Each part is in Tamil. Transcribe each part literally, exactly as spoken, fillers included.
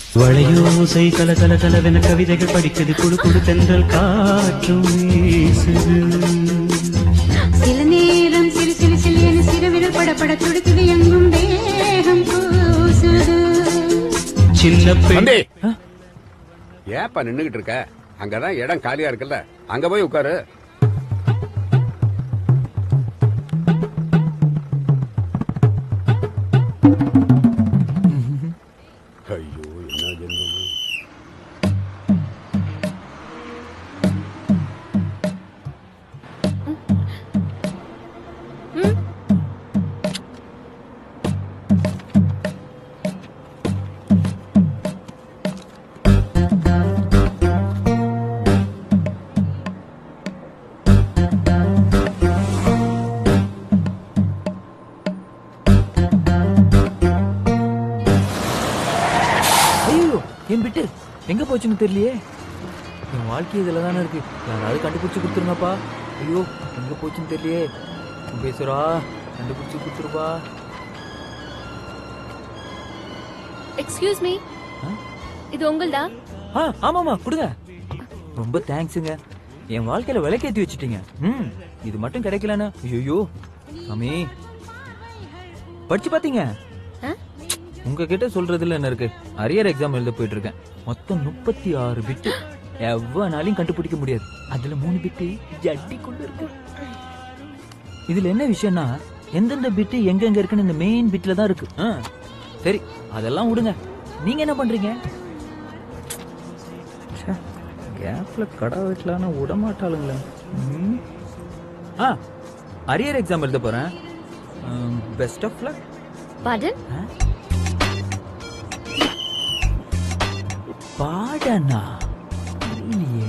வளையோசை கல கல கலவென கவிதைகள் படிக்குது குழு குழு தென்றல் காற்றும் வீசுது சில நேரம் சிறு சிறு சிறு என சிறுவிரல் படப்பட துடிக்குது எங்கும் தேகம் பூசுது சின்ன பெண் ஏப்பா நின்னுகிட்டு இருக்க அங்கதான் இடம் காலியா இருக்குல்ல அங்க போய் உட்காரு ஐயோ என்ன ஜென்மம் என் பிட்டு எங்க போச்சுன்னு தெரியலையே. என் வாழ்க்கை இதுல தானே இருக்கு. யாராவது கண்டுபிடிச்சு கொடுத்துருங்கப்பா. ஐயோ எங்க போச்சுன்னு தெரியலையே. பேசுறா கண்டுபிடிச்சு கொடுத்துருப்பா. எக்ஸ்கியூஸ் மீ, இது உங்கள்தா? ஆ ஆமாமா கொடுங்க. ரொம்ப தேங்க்ஸுங்க. என் வாழ்க்கையில விலைக்கேத்தி வச்சுட்டீங்க. ம் இது மட்டும் கிடைக்கலன்னு ஐயோ அம்மி படிச்சு பாத்தீங்க. உங்ககிட்ட சொல்றதுல என்ன இருக்கு? அரியர் எக்ஸாம் எழுத போயிட்டு இருக்கேன். மொத்தம் முப்பத்தி ஆறு பிட்டு. எவ்வளவு கண்டுபிடிக்க முடியாது. அதுல மூணு பிட்டு ஜட்டிக்குள்ள இருக்கு. இதுல என்ன விஷயம்னா எந்தெந்த பிட்டு எங்க எங்க இருக்குன்னு இந்த மெயின் பிட்ல தான் இருக்கு. சரி அதெல்லாம் விடுங்க. நீங்க என்ன பண்றீங்க? கேப்ல கடை வைக்கலான்னு விட மாட்டாளுங்களே. அரியர் எக்ஸாம் எழுத போறேன். Best of luck. பாடன் பாடனா இல்லையே.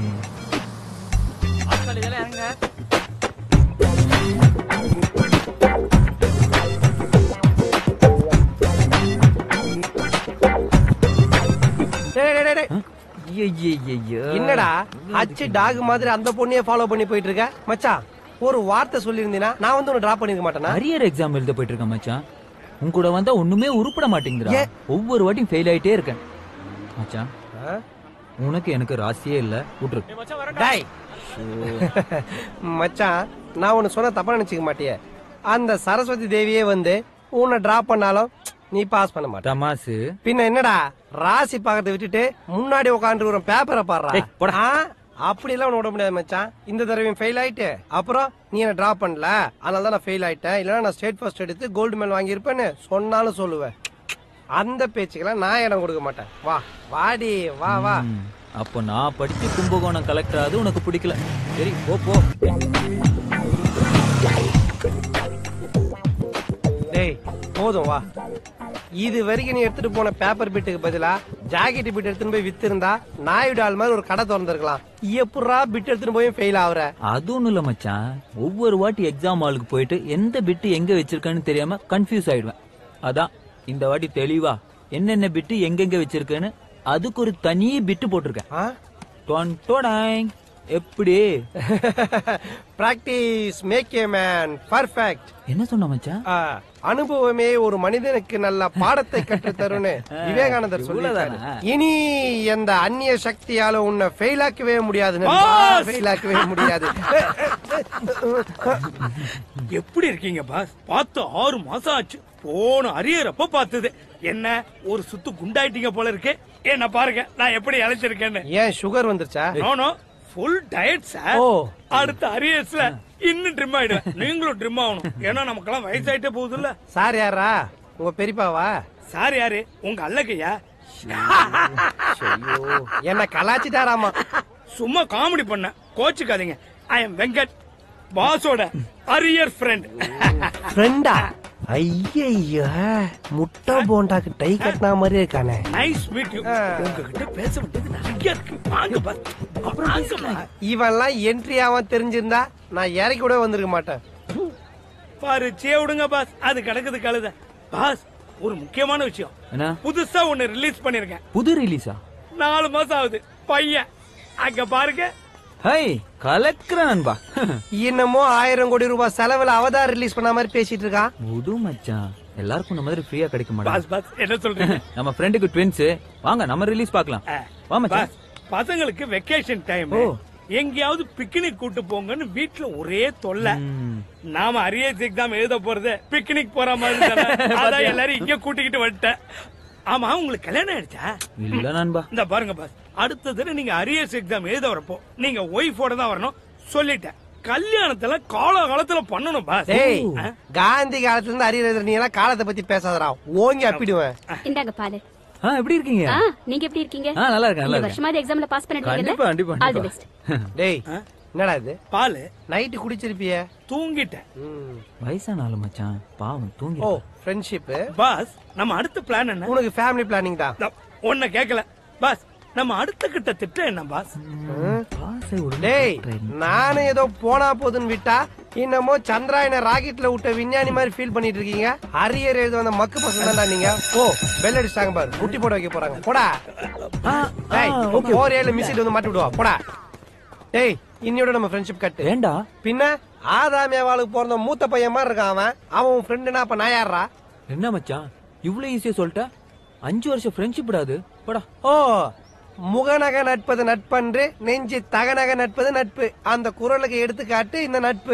என்னடா அச்சு டாக் மாதிரி அந்த பொண்ணையே ஃபாலோ பண்ணி போயிட்டு இருக்க மச்சான்? ஒரு வார்த்தை சொல்லிருந்தீனா நான் வந்து உன்னை டிராப் பண்ணிருக்க மாட்டேனா? அரியர் எக்ஸாம் எழுத போயிட்டு இருக்கேன் மச்சான். உன் கூட வந்தா ஒண்ணுமே உருப்பட மாட்டேங்குதுடா. ஒவ்வொரு வாட்டியும் ஃபெயில் ஆயிட்டே இருக்கேன் மச்சான். உனக்கு எனக்கு ராசியே இல்ல. விட்டுரு டேய் மச்சான். நான் உன்னை சொன்ன தப்பா நினைச்சுக்க மாட்டியே. அந்த சரஸ்வதி தேவியே வந்து உன்னை டிராப் பண்ணாலும் நீ பாஸ் பண்ண மாட்ட. தமாசு பின்ன என்னடா ராசி பாக்கறத விட்டுட்டு முன்னாடி உட்காந்து ஒரு பேப்பரை பாடுறா. அப்படி எல்லாம் விட முடியாது மச்சான். இந்த தடவையும் ஃபெயில் ஆயிட்டு அப்புறம் நீ என்ன டிராப் பண்ணல அதனால தான் நான் ஃபெயில் ஆயிட்டேன். இல்லன்னா நான் ஸ்டேட் ஃபர்ஸ்ட் எடுத்து கோல்டு மெடல் வாங்கி இருப்பேன்னு சொன்னாலும் சொல்லுவேன். அந்த பேச்சுக்கெல்லாம் நான் இடம் கொடுக்க மாட்டேன். வா வாடி வா வா. அப்போ நான் படிச்சு கும்பகோணம் கலெக்டர் அது உனக்கு பிடிக்கல. சரி போ போ. டேய் போதும் வா. இது வரைக்கும் நீ எடுத்துட்டு போன பேப்பர் பிட்டுக்கு பதிலா ஜாக்கெட் பிட் எடுத்துட்டு போய் வித்து இருந்தா நாயுடு ஆள் மாதிரி ஒரு கடை திறந்திருக்கலாம். எப்படா பிட் எடுத்துட்டு போய் ஃபெயில் ஆகுற? அது ஒண்ணும் இல்ல மச்சான். ஒவ்வொரு வாட்டி எக்ஸாம் ஹாலுக்கு போயிட்டு எந்த பிட்டு எங்க வச்சிருக்கேன்னு தெரியாம கன்ஃபியூஸ் ஆயிடுவேன். அதான் இந்த வாட்டி தெளிவா என்னென்ன பிட்டு எங்கெங்க வச்சிருக்கேன்னு அதுக்கு ஒரு தனி பிட்டு போட்டிருக்கேன். எப்படி? Practice make a man perfect. என்ன சொன்ன மச்சான்? அனுபவமே ஒரு மனிதனுக்கு நல்ல பாடத்தை கற்று தரும்னு விவேகானந்தர் சொல்லிட்டாரு. இனி எந்த அந்நிய சக்தியால உன்னை ஃபெயில் ஆக்கவே முடியாது. ஃபெயில் ஆக்கவே முடியாது. எப்படி இருக்கீங்க பாஸ்? பார்த்து ஆறு மாசம் ஆச்சு. போன அரியறப்ப பார்த்தது என்ன ஒரு சுத்து குண்டாயிட்டீங்க போல இருக்கு. என்ன பாருங்க நான் எப்படி அழைச்சிருக்கேன்னு. ஏன் சுகர் வந்துருச்சா? No full diet sir. அடுத்த அரியர்ஸ்ல இன்னும் ட்ரிம் ஆயிடுவேன். நீங்களும் ட்ரிம் ஆகணும். ஏன்னா நமக்கெல்லாம் வயசாயிட்டே போகுது இல்ல. சார் யாரா? உங்க பெரியப்பாவா? சார் யாரு? உங்க அல்லக்கையா? என்ன கலாச்சிட்டாராமா? சும்மா காமெடி பண்ண, கோச்சுக்காதீங்க. ஐ எம் வெங்கட், பாஸோட அரியர் ஃப்ரெண்ட். ஃப்ரெண்டா? ஐயா முட்டை போண்டாக்கு டை கட்டினா மாதிரி இருக்கானே. Nice meet you. உங்ககிட்ட பேச வேண்டியது நிறைய இருக்கு. வாங்க பாஸ். அப்புறம் இவெல்லாம் என்ட்ரி ஆவான் தெரிஞ்சிருந்தா நான் இறக்கி கூட வந்திருக்க மாட்டேன். பரிச்சே விடுங்க பாஸ். அது கிடக்குது கழுத. பாஸ் ஒரு முக்கியமான விஷயம். என்ன? புதுசா ஒன்னு ரிலீஸ் பண்ணிருக்கேன். புது ரிலீஸா? நாலு மாசம் ஆகுது. பையன் அங்க பாருங்க. ஹை கலக்குற நண்பா. இன்னமும் ஆயிரம் கோடி ரூபாய் செலவுல அவதார் ரிலீஸ் பண்ண மாதிரி பேசிட்டு இருக்கான். முது மச்சான் எல்லாருக்கும் இந்த மாதிரி ஃப்ரீயா கிடைக்க பாஸ் மாட்டாங்க. பாஸ் என்ன சொல்றீங்க? நம்ம ஃப்ரெண்டுக்கு ட்வின்ஸ், வாங்க நம்ம ரிலீஸ் பார்க்கலாம். வா மச்சான். பாஸ் பசங்களுக்கு வெக்கேஷன் டைம், எங்கேயாவது பிக்னிக் கூட்டு போங்கன்னு வீட்டுல ஒரே தொல்லை. நாம அரியர்ஸ் எக்ஸாம் எழுத போறது பிக்னிக் போற மாதிரி தானே. அதான் எல்லாரும் இங்க கூட்டிக்கிட்டு வந்துட்டேன். ஆமா உங்களுக்கு கல்யாணம் ஆயிடுச்சா? இல்ல நண்பா. இந்த பாருங்க பாஸ், அடுத்த தடவை நீங்க அரியர்ஸ் எக்ஸாம் எழுத வரப்போ நீங்க ஒய்ஃபோட தான் வரணும் சொல்லிட்டேன். கல்யாணத்துல கால காலத்துல பண்ணணும் பாஸ். டேய் காந்தி காலத்துல இருந்து அரியர் நீ எல்லாம் காலத்தை பத்தி பேசாதடா, ஓங்கி அப்பிடுவேன். இந்தாங்க பாரு. ஆ எப்படி இருக்கீங்க? ஆ நீங்க எப்படி இருக்கீங்க? ஆ நல்லா இருக்கேன் நல்லா இந்த இருக்கேன். வருஷமா எக்ஸாம்ல பாஸ் பண்ணிட்டீங்கல? கண்டிப்பா கண்டிப்பா ஆல் தி பெஸ்ட். டேய் என்னடா இது? பாலு நைட் குடிச்சிருப்பிய? தூங்கிட்டேன். வயசான ஆளு மச்சான், பாவம் தூங்கி. ஓ ஃப்ரெண்ட்ஷிப். பாஸ் நம்ம அடுத்த பிளான் என்ன? உனக்கு ஃபேமிலி பிளானிங் தான். ஒன்ன கேக்கல பாஸ், நம்ம அடுத்த கிட்ட திட்டம் என்ன பாஸ்? டேய் நானும் ஏதோ போனா போதுன்னு விட்டா இன்னமோ சந்திராயன ராக்கெட்ல விட்ட விஞ்ஞானி மாதிரி ஃபீல் பண்ணிட்டு இருக்கீங்க. அரியர் எழுத வந்த மக்கு பசங்க தான்டா நீங்க. ஓ பெல் அடிச்சாங்க பாரு, முட்டி போட வைக்க போறாங்க. போடா. டேய் ஓர் ஏழு மிஸ்ஸிட் வந்து மாட்டி விடுவா. போடா. டேய் இன்னையோட நம்ம ஃப்ரெண்ட்ஷிப் கட்டு. ஏண்டா? பின்ன ஆதாமியாவாளுக்கு பிறந்த மூத்த பையன் மாதிரி இருக்கான் அவன். அவன் உன் ஃப்ரெண்டுனா அப்ப நான் யாரா? என்ன மச்சான் இவ்வளவு ஈஸியா சொல்லிட்ட? அஞ்சு வருஷம் ஃப்ரெண்ட்ஷிப் விடாது. போடா. ஓ முகநக நட்பது நட்பன்று, நெஞ்சு தகநக நட்பது நட்பு. அந்த குரலுக்கு எடுத்துக்காட்டு இந்த நட்பு.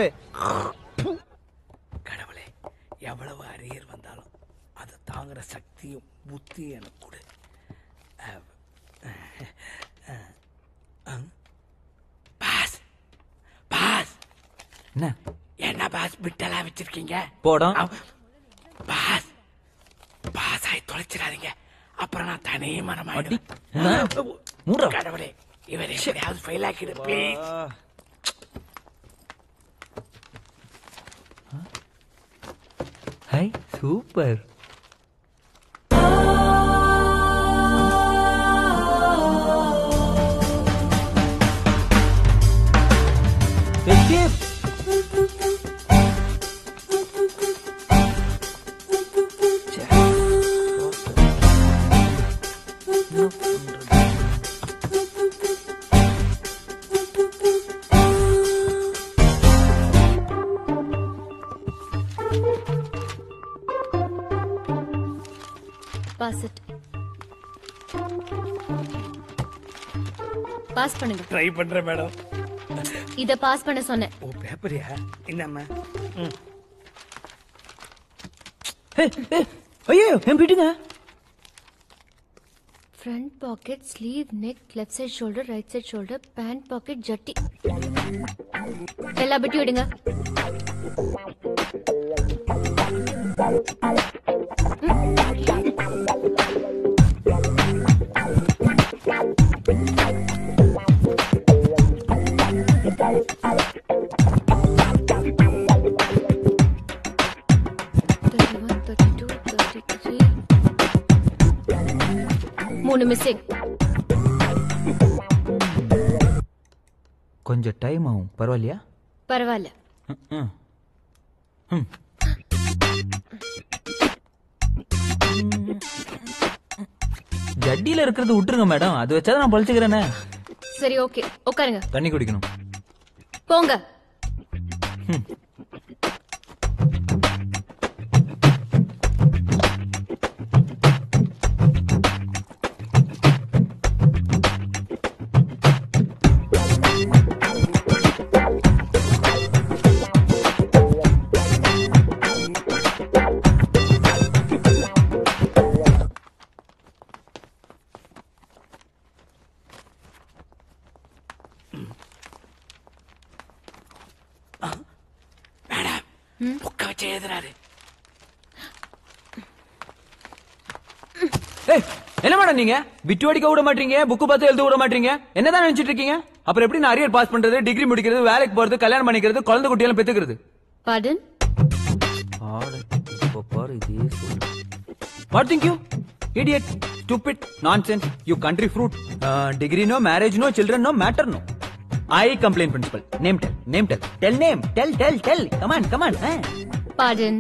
கடவுளே, எவ்வளவு அரியர் வந்தாலும் அதை தாங்குற சக்தியும் புத்தியும் எனக்கு கொடு. பாஸ் பாஸ் என்ன என்ன பாஸ் பிட்டெல்லாம் வச்சிருக்கீங்க? போடா. பாஸ் பாஸ் ஆகி தொலைச்சிடாதீங்க, அப்புறம் நான் தனி மனம் அடி. மூடா. கடவுளே இவர் எப்படியாவது ஃபெயில் ஆக்கிடு please. Hi super. Pass it. Pass பண்ணுங்க. ட்ரை பண்றேன் மேடம். இத பாஸ் பண்ண சொன்னேன். ஓ பேப்பரியா? என்னம்மா? ஐயோ என் பிட்டுங்க. Front pocket, sleeve, neck, left side shoulder, right side shoulder, pant pocket, ஜட்டி. எல்லா பிட்டும் எடுங்க. மூணு மிஸ்ஸிங். கொஞ்சம் டைம் ஆகும், பரவாயில்லையா? பரவாயில்ல. ஜட்டியில இருக்கிறது விட்டுருங்க மேடம், அது வச்சாதான் நான் பழிச்சுக்கிறேனே. சரி ஓகே உட்காருங்க. தண்ணி குடிக்கணும். போங்க. என்ன மேடம் நீங்க விட்டு அடிக்க விட மாட்டீங்க, புக்கு பார்த்து எழுத விட மாட்டீங்க, என்னதான் நினைச்சிட்டு இருக்கீங்க? அப்புறம் எப்படி நான் அரியர் பாஸ் பண்றது, டிகிரி முடிக்கிறது, வேலைக்கு போறது, கல்யாணம் பண்ணிக்கிறது, குழந்தை குட்டியெல்லாம் பெத்துக்கிறது? Pardon? What think you? Idiot, stupid, nonsense, you country fruit. Uh, degree no, marriage no, children no, matter no. I complain principal. Name tell, name tell, tell name, tell, tell, tell. Come on, come on. Eh? Pardon.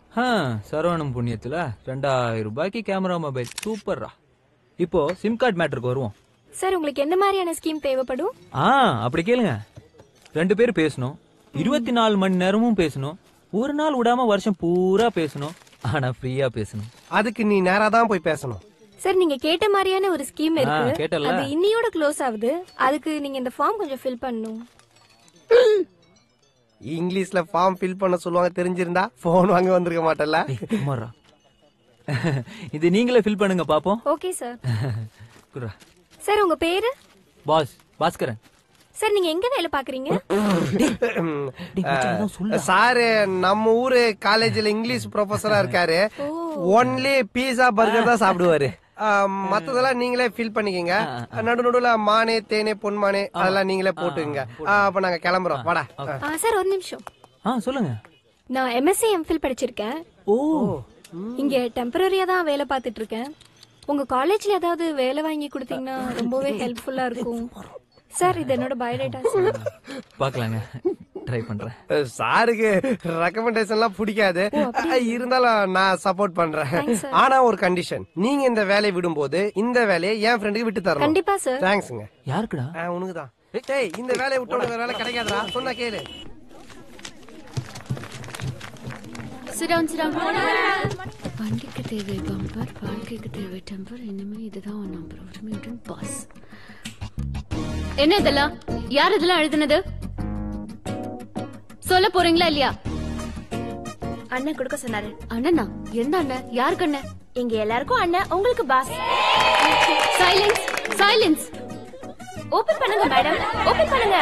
சரவணம் புண்ணியத்துல ரெண்டாயிரம் ரூபாய்க்கு கேமரா மொபைல் சூப்பர்ரா. இப்போ சிம் கார்டு மேட்டருக்கு வருவோம். சார் உங்களுக்கு என்ன மாதிரியான ஸ்கீம் தேவைப்படும்? ஆ அப்படி கேளுங்க. ரெண்டு பேரும் பேசணும், இருபத்தி நாலு மணி நேரமும் பேசணும், ஒரு நாள் விடாம வருஷம் பூரா பேசணும், ஆனா ஃப்ரீயா பேசணும். அதுக்கு நீ நேரா தான் போய் பேசணும். சார் நீங்க கேட்ட மாதிரியான ஒரு ஸ்கீம் இருக்கு. கேட்டல அது இன்னியோட க்ளோஸ் ஆகுது. அதுக்கு நீங்க இந்த ஃபார்ம் கொஞ்சம் ஃபில் பண்ணணும். இங்கிலீஷ்ல ஃபார்ம் ஃபில் பண்ண சொல்லுவாங்க, தெரிஞ்சிருந்தா போன் வாங்க வந்திருக்க மாட்டல. இது நீங்களே ஃபில் பண்ணுங்க பாப்போம். Okay sir. சார் உங்க பேரு? பாஸ் பாஸ்கரன். சார் நீங்க எங்க வேலை பாக்குறீங்க? சாரு நம்ம ஊரு காலேஜ்ல இங்கிலீஷ் ப்ரொஃபஸரா இருக்காரு. ஒன்லி பீஸா பர்கர் தான் சாப்பிடுவாரு. மத்ததெல்லாம் நீங்களே ஃபில் பண்ணிக்கங்க. நடு நடுவுல மானே தேனே பொன்மானே அதெல்லாம் நீங்களே போட்டுங்க. அப்ப நாங்க கிளம்புறோம். வாடா சார் ஒரு நிமிஷம். சொல்லுங்க. நான் எம்எஸ்சி எம்ஃபில் படிச்சிருக்கேன். ஓ இங்க டெம்பரரியா தான் வேலை பார்த்துட்டு இருக்கேன். உங்க காலேஜ்ல ஏதாவது வேலை வாங்கி கொடுத்தீங்கன்னா ரொம்பவே ஹெல்ப்ஃபுல்லா இருக்கும். சார் இது என்னோட பயோடேட்டா. பாக்கலாங்க, ட்ரை பண்றேன். சாருக்கு ரெக்கமெண்டேஷன்லாம் பிடிக்காது, இருந்தாலும் நான் சப்போர்ட் பண்றேன். ஆனா ஒரு கண்டிஷன், நீங்க இந்த வேலையை விடும்போது இந்த வேலையை என் ஃப்ரெண்டுக்கு விட்டு தரணும். கண்டிப்பா சார். தேங்க்ஸ்ங்க. யாருக்குடா? உனக்குதான். டேய் இந்த வேலையை விட்டோட வேற வேலை கிடைக்காதடா, சொன்னா கேளு. வண்டிக்கு தேவை பம்பர், வாழ்க்கைக்கு தேவை டெம்பர். இனிமே இதுதான் நம்பர். உரிமையுடன் பாஸ். என்ன இதெல்லாம்? யார் இதெல்லாம் எழுதுனது? சொல்ல போறீங்களா இல்லையா? அண்ணன் கொடுக்க சொன்னாரு. அண்ணனா? எந்த அண்ணன்? யாருக்கு அண்ணன்? இங்க எல்லாருக்கும் அண்ணன், உங்களுக்கு பாஸ். Silence silence. ஓபன் பண்ணுங்க மேடம், ஓபன் பண்ணுங்க.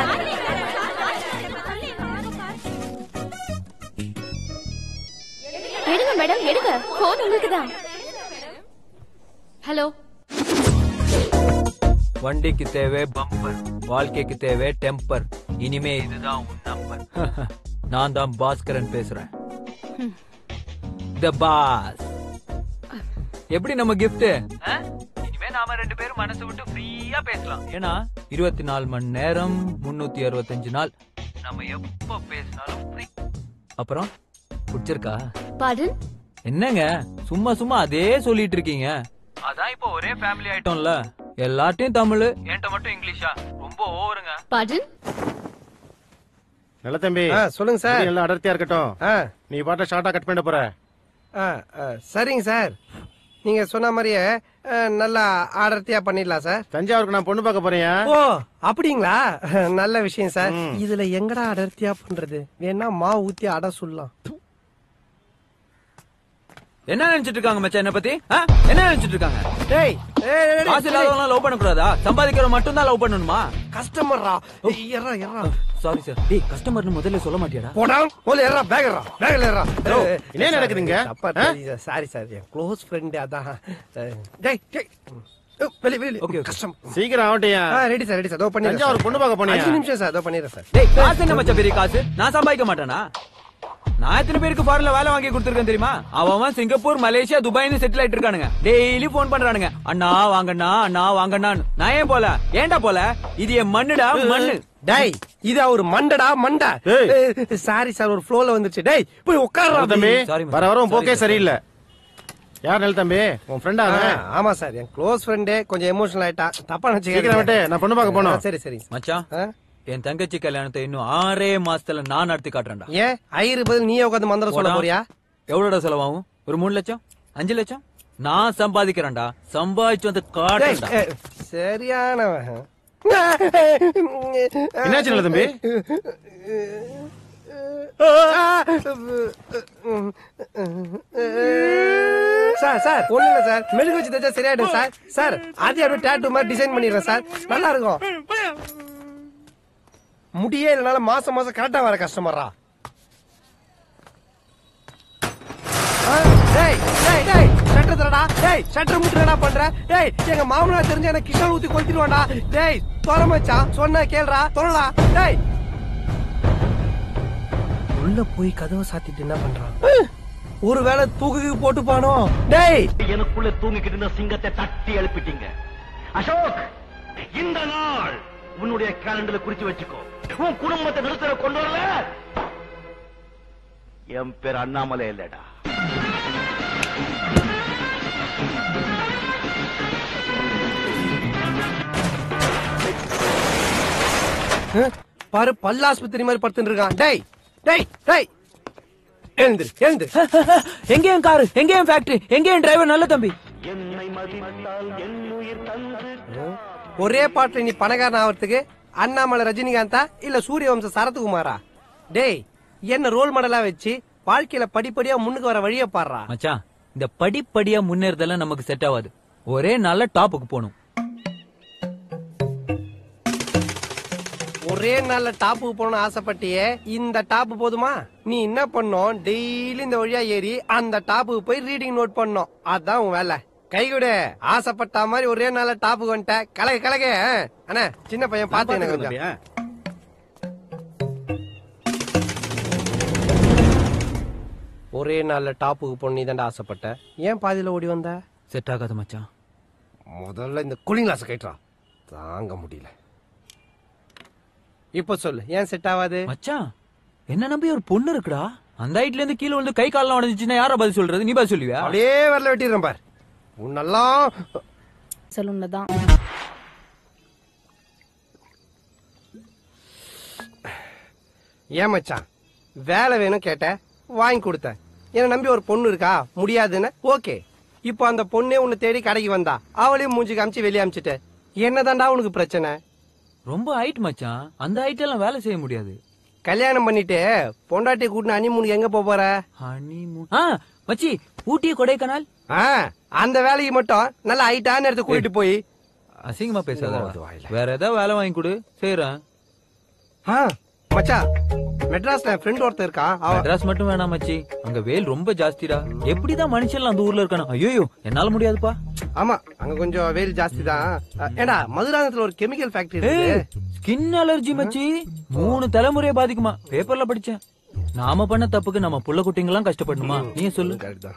எடுங்க மேடம் எடுங்க, போன் உங்களுக்கு தான். ஹலோ. வண்டிக்கு தேவை பம்பர், வாழ்க்கைக்கு தேவை டெம்பர். இனிமே இதுதான் உன் நம்பர். நான் தான் பாஸ்கரன் பேசுறேன். The boss. எப்படி நம்ம கிஃப்ட்? இனிமே நாம ரெண்டு பேரும் மனசு விட்டு ஃப்ரீயா பேசலாம். ஏன்னா இருபத்தி நாலு மணி நேரம் முன்னூத்தி அறுபத்தஞ்சு நாள் நம்ம எப்ப பேசினாலும் ஃப்ரீ. அப்புறம் பிடிச்சிருக்கா? பாடன்? என்னங்க சும்மா சும்மா அதே சொல்லிட்டு இருக்கீங்க? அதான் இப்போ ஒரே ஃபேமிலி ஆயிட்டோம்ல. எல்லார்ட்டையும் தமிழ், என்கிட்ட மட்டும் இங்கிலீஷா? ரொம்ப ஓவருங்க. பாடன்? நல்ல தம்பி. சொல்லுங்க சார். எல்லாம் அடர்த்தியா இருக்கட்டும். நீ பாட்ட ஷார்ட்டா கட் பண்ண போற. சரிங்க சார், நீங்க சொன்ன மாதிரியே நல்லா அடர்த்தியா பண்ணிடலாம் சார். தஞ்சாவூருக்கு நான் பொண்ணு பார்க்க போறேன். ஓ அப்படிங்களா? நல்ல விஷயம் சார். இதுல எங்கடா அடர்த்தியா பண்றது? வேணா மாவு ஊத்தி அட சொல்லலாம். என்ன நினைச்சிட்டு இருக்காங்க மச்சான் என்ன பத்தி? என்ன நினைச்சிட்டு இருக்காங்க? டேய் காசு இல்லாதவங்க லவ் பண்ண கூடாதா? சம்பாதிக்கிறவங்க மட்டும் தான் லவ் பண்ணணுமா? கஸ்டமர்ரா. எறா எறா. Sorry sir. டேய் கஸ்டமர்னு முதல்ல சொல்ல மாட்டியாடா? போடா போல எறா பேகரா பேகல எறா. என்ன நடக்குதுங்க? அப்பா சாரி சார், என் க்ளோஸ் ஃப்ரெண்ட் அதான். டேய் டேய் வெளி வெளி. ஓகே கஸ்டமர் சீக்கிரம் ஆவட்டியா? Ready sir ready sir. தோ பண்ணி தஞ்சாவூர் பொண்ணு பார்க்க போறேன். அஞ்சு நிமிஷம் சார். தோ பண்ணிறேன் சார். டேய் காசு என்ன மச்சான் பெரிய காசு? நான் சம்பாதிக்க மாட்டேனா? நான் எத்தனை பேருக்கு ஃபாரின்ல வேலை வாங்கி கொடுத்திருக்கேன் தெரியுமா? அவன் சிங்கப்பூர், மலேசியா, துபாய்னு செட்டில் ஆயிட்டு இருக்கானுங்க. டெய்லி போன் பண்றானுங்க, அண்ணா வாங்கண்ணா அண்ணா வாங்கண்ணான்னு. நான் ஏன் போல? ஏன்டா போல? இது என் மண்ணுடா மண்ணு. டேய் இது ஒரு மண்டடா மண்டா. சாரி சார், ஒரு ஃப்ளோல வந்துச்சு. டேய் போய் உட்கார்றா தம்பி. வர வர உன் போக்கே சரியில்லை. யார் நல்ல தம்பி? உன் ஃப்ரெண்டா? ஆமா சார், என் க்ளோஸ் ஃப்ரெண்டே. கொஞ்சம் எமோஷனல் ஆயிட்டா. தப்பா நினைச்சுக்கிறேன். நான் பொண்ணு பார்க்க போனோம். சரி சரி மச்சான், என் தங்கச்சி கல்யாணத்தை இன்னும் ஆறே மாசத்துல நான் நடத்தி காட்டுறேன்டா. ஏன் ஐயரு பதில் நீயே உட்காந்து மந்திரம் சொல்ல போறியா? எவ்வளோட செலவாகும்? ஒரு மூணு லட்சம் அஞ்சு லட்சம் நான் சம்பாதிக்கிறேன்டா. சம்பாதிச்சு வந்து காட்டுறேன்டா. சரியானவன். என்னாச்சு நல்ல தம்பி? சார் சார் ஒண்ணு இல்ல சார், மெழுகு வச்சு தச்சா சரியாயிடும் சார். சார் அதே அப்படியே டாட்டூ மாதிரி டிசைன் பண்ணிடுறேன் சார், நல்லா இருக்கும். முடியே இல்லனால மாசம் மாசம் கரெக்டா வர கஸ்டமரா. டேய் டேய் டேய் ஷட்டர் தரடா. டேய் ஷட்டர் முட்டுறடா பண்ற. டேய் எங்க மாமனார் தெரிஞ்ச எனக்கு கிஷன் ஊத்தி கொளுத்திடுவான்டா. டேய் தொற மச்சான், சொன்னா கேளுடா, தொறடா. டேய் உள்ள போய் கதவை சாத்திட்டு என்ன பண்றான்? ஒருவேளை தூக்கு போட்டு பானோ? டேய் எனக்குள்ள தூங்கிக்கிட்டு இருந்த சிங்கத்தை தட்டி எழுப்பிட்டீங்க. அசோக், இந்த நாள் உன்னுடைய கேலண்டர்ல குறிச்சு வச்சுக்கோ. உன் குடும்பத்தை நிறுத்தற கொண்டு வரல என் பேர் அண்ணாமலை இல்லடா. பாரு பல்லாஸ்பத்திரி மாதிரி படுத்துட்டு இருக்கான். டேய் டேய் டேய் எழுந்திரு எழுந்திரு. எங்கேயும் காரு, எங்கேயும் ஃபேக்டரி, எங்கேயும் டிரைவர் நல்ல தம்பி. ஒரே பாட்டுல நீ பணக்காரன் ஆகிறதுக்கு அண்ணாமலை ரஜினிகாந்தா இல்ல சூரிய வம்ச சரத்குமாரா? டேய் என்ன ரோல் மாடலா வச்சு வாழ்க்கையில படிப்படியா முன்னுக்கு வர வழிய பாடுறா. மச்சான், இந்த படிப்படியா முன்னேறதெல்லாம் நமக்கு செட் ஆகாது. ஒரே நல்ல டாப்புக்கு போகணும். ஒரே நாள்ல டாப்புக்கு போகணும்னு ஆசைப்பட்டியே, இந்த டாப்பு போதுமா? நீ என்ன பண்ணும், டெய்லி இந்த வழியா ஏறி அந்த டாப்புக்கு போய் ரீடிங் நோட் பண்ணும். அதான் உன் வேலை. கை கொடு. ஆசைப்பட்ட மாதிரி ஒரே நாள்ல டாப்புக்கு வந்துட்ட. கலக கலக. அண்ணா சின்ன பையன் பாத்து எனக்கு கொஞ்சம். ஒரே நாள்ல டாப்புக்கு போன நீ தாண்டா ஆசைப்பட்ட. ஏன் பாதியில ஓடி வந்த? செட் ஆகாது மச்சான். முதல்ல இந்த கூலிங் கிளாஸ் கைட்றா, தாங்க முடியல. இப்ப சொல்லு, ஏன் செட் ஆகாது? மச்சான், என்ன நம்பி ஒரு பொண்ணு இருக்குடா. அந்த ஹைட்ல இருந்து கீழே வந்து கை கால்லாம் உடஞ்சிச்சுன்னா யாரா பதில் சொல்றது? நீ பதில் சொல்லுவியா? அப்படியே வரல வெட்டிடுறேன் பார். உன்னெல்லாம் சலூன்லதான். ஏன் மச்சான், வேலை வேணும் கேட்ட, வாங்கி கொடுத்த. என்ன நம்பி ஒரு பொண்ணு இருக்கா, முடியாதுன்னு ஓகே. இப்போ அந்த பொண்ணே உன்னை தேடி கடைக்கு வந்தா, அவளையும் மூஞ்சி காமிச்சு வெளியே அமிச்சிட்ட. என்னதாண்டா உனக்கு பிரச்சனை? ரொம்ப ஹைட் மச்சான், அந்த ஹைட் எல்லாம் வேலை செய்ய முடியாது. கல்யாணம் பண்ணிட்டு பொண்டாட்டி கூட்டின ஹனிமூனுக்கு எங்க போற? ஹனிமூன் மச்சி, ஊட்டி கொடைக்கானல். அந்த வேலைக்கு மட்டும் நல்ல ஹைட்டான இடத்த கூட்டிட்டு போய். அசிங்கமா பேசாத, வேற ஏதாவது வேலை வாங்கி கொடு, செய்யறேன். மச்சா, மெட்ராஸ்ல ஃப்ரெண்ட் ஒருத்தர் இருக்கா. மெட்ராஸ் மட்டும் வேணாம் மச்சி, அங்க வெயில் ரொம்ப ஜாஸ்திடா. எப்படிதான் மனுஷன் அந்த ஊர்ல இருக்கானோ? ஐயோ என்னால முடியாதுப்பா. ஆமா, அங்க கொஞ்சம் வெயில் ஜாஸ்தி தான். ஏடா, மதுராந்தகத்துல ஒரு கெமிக்கல் ஃபேக்டரி இருக்கு. ஸ்கின் அலர்ஜி மச்சி, மூணு தலைமுறையை பாதிக்குமா, பேப்பர்ல படிச்சேன். நாம பண்ண தப்புக்கு நம்ம புள்ள குட்டிங்க எல்லாம் கஷ்டப்படணுமா? நீ சொல்லு.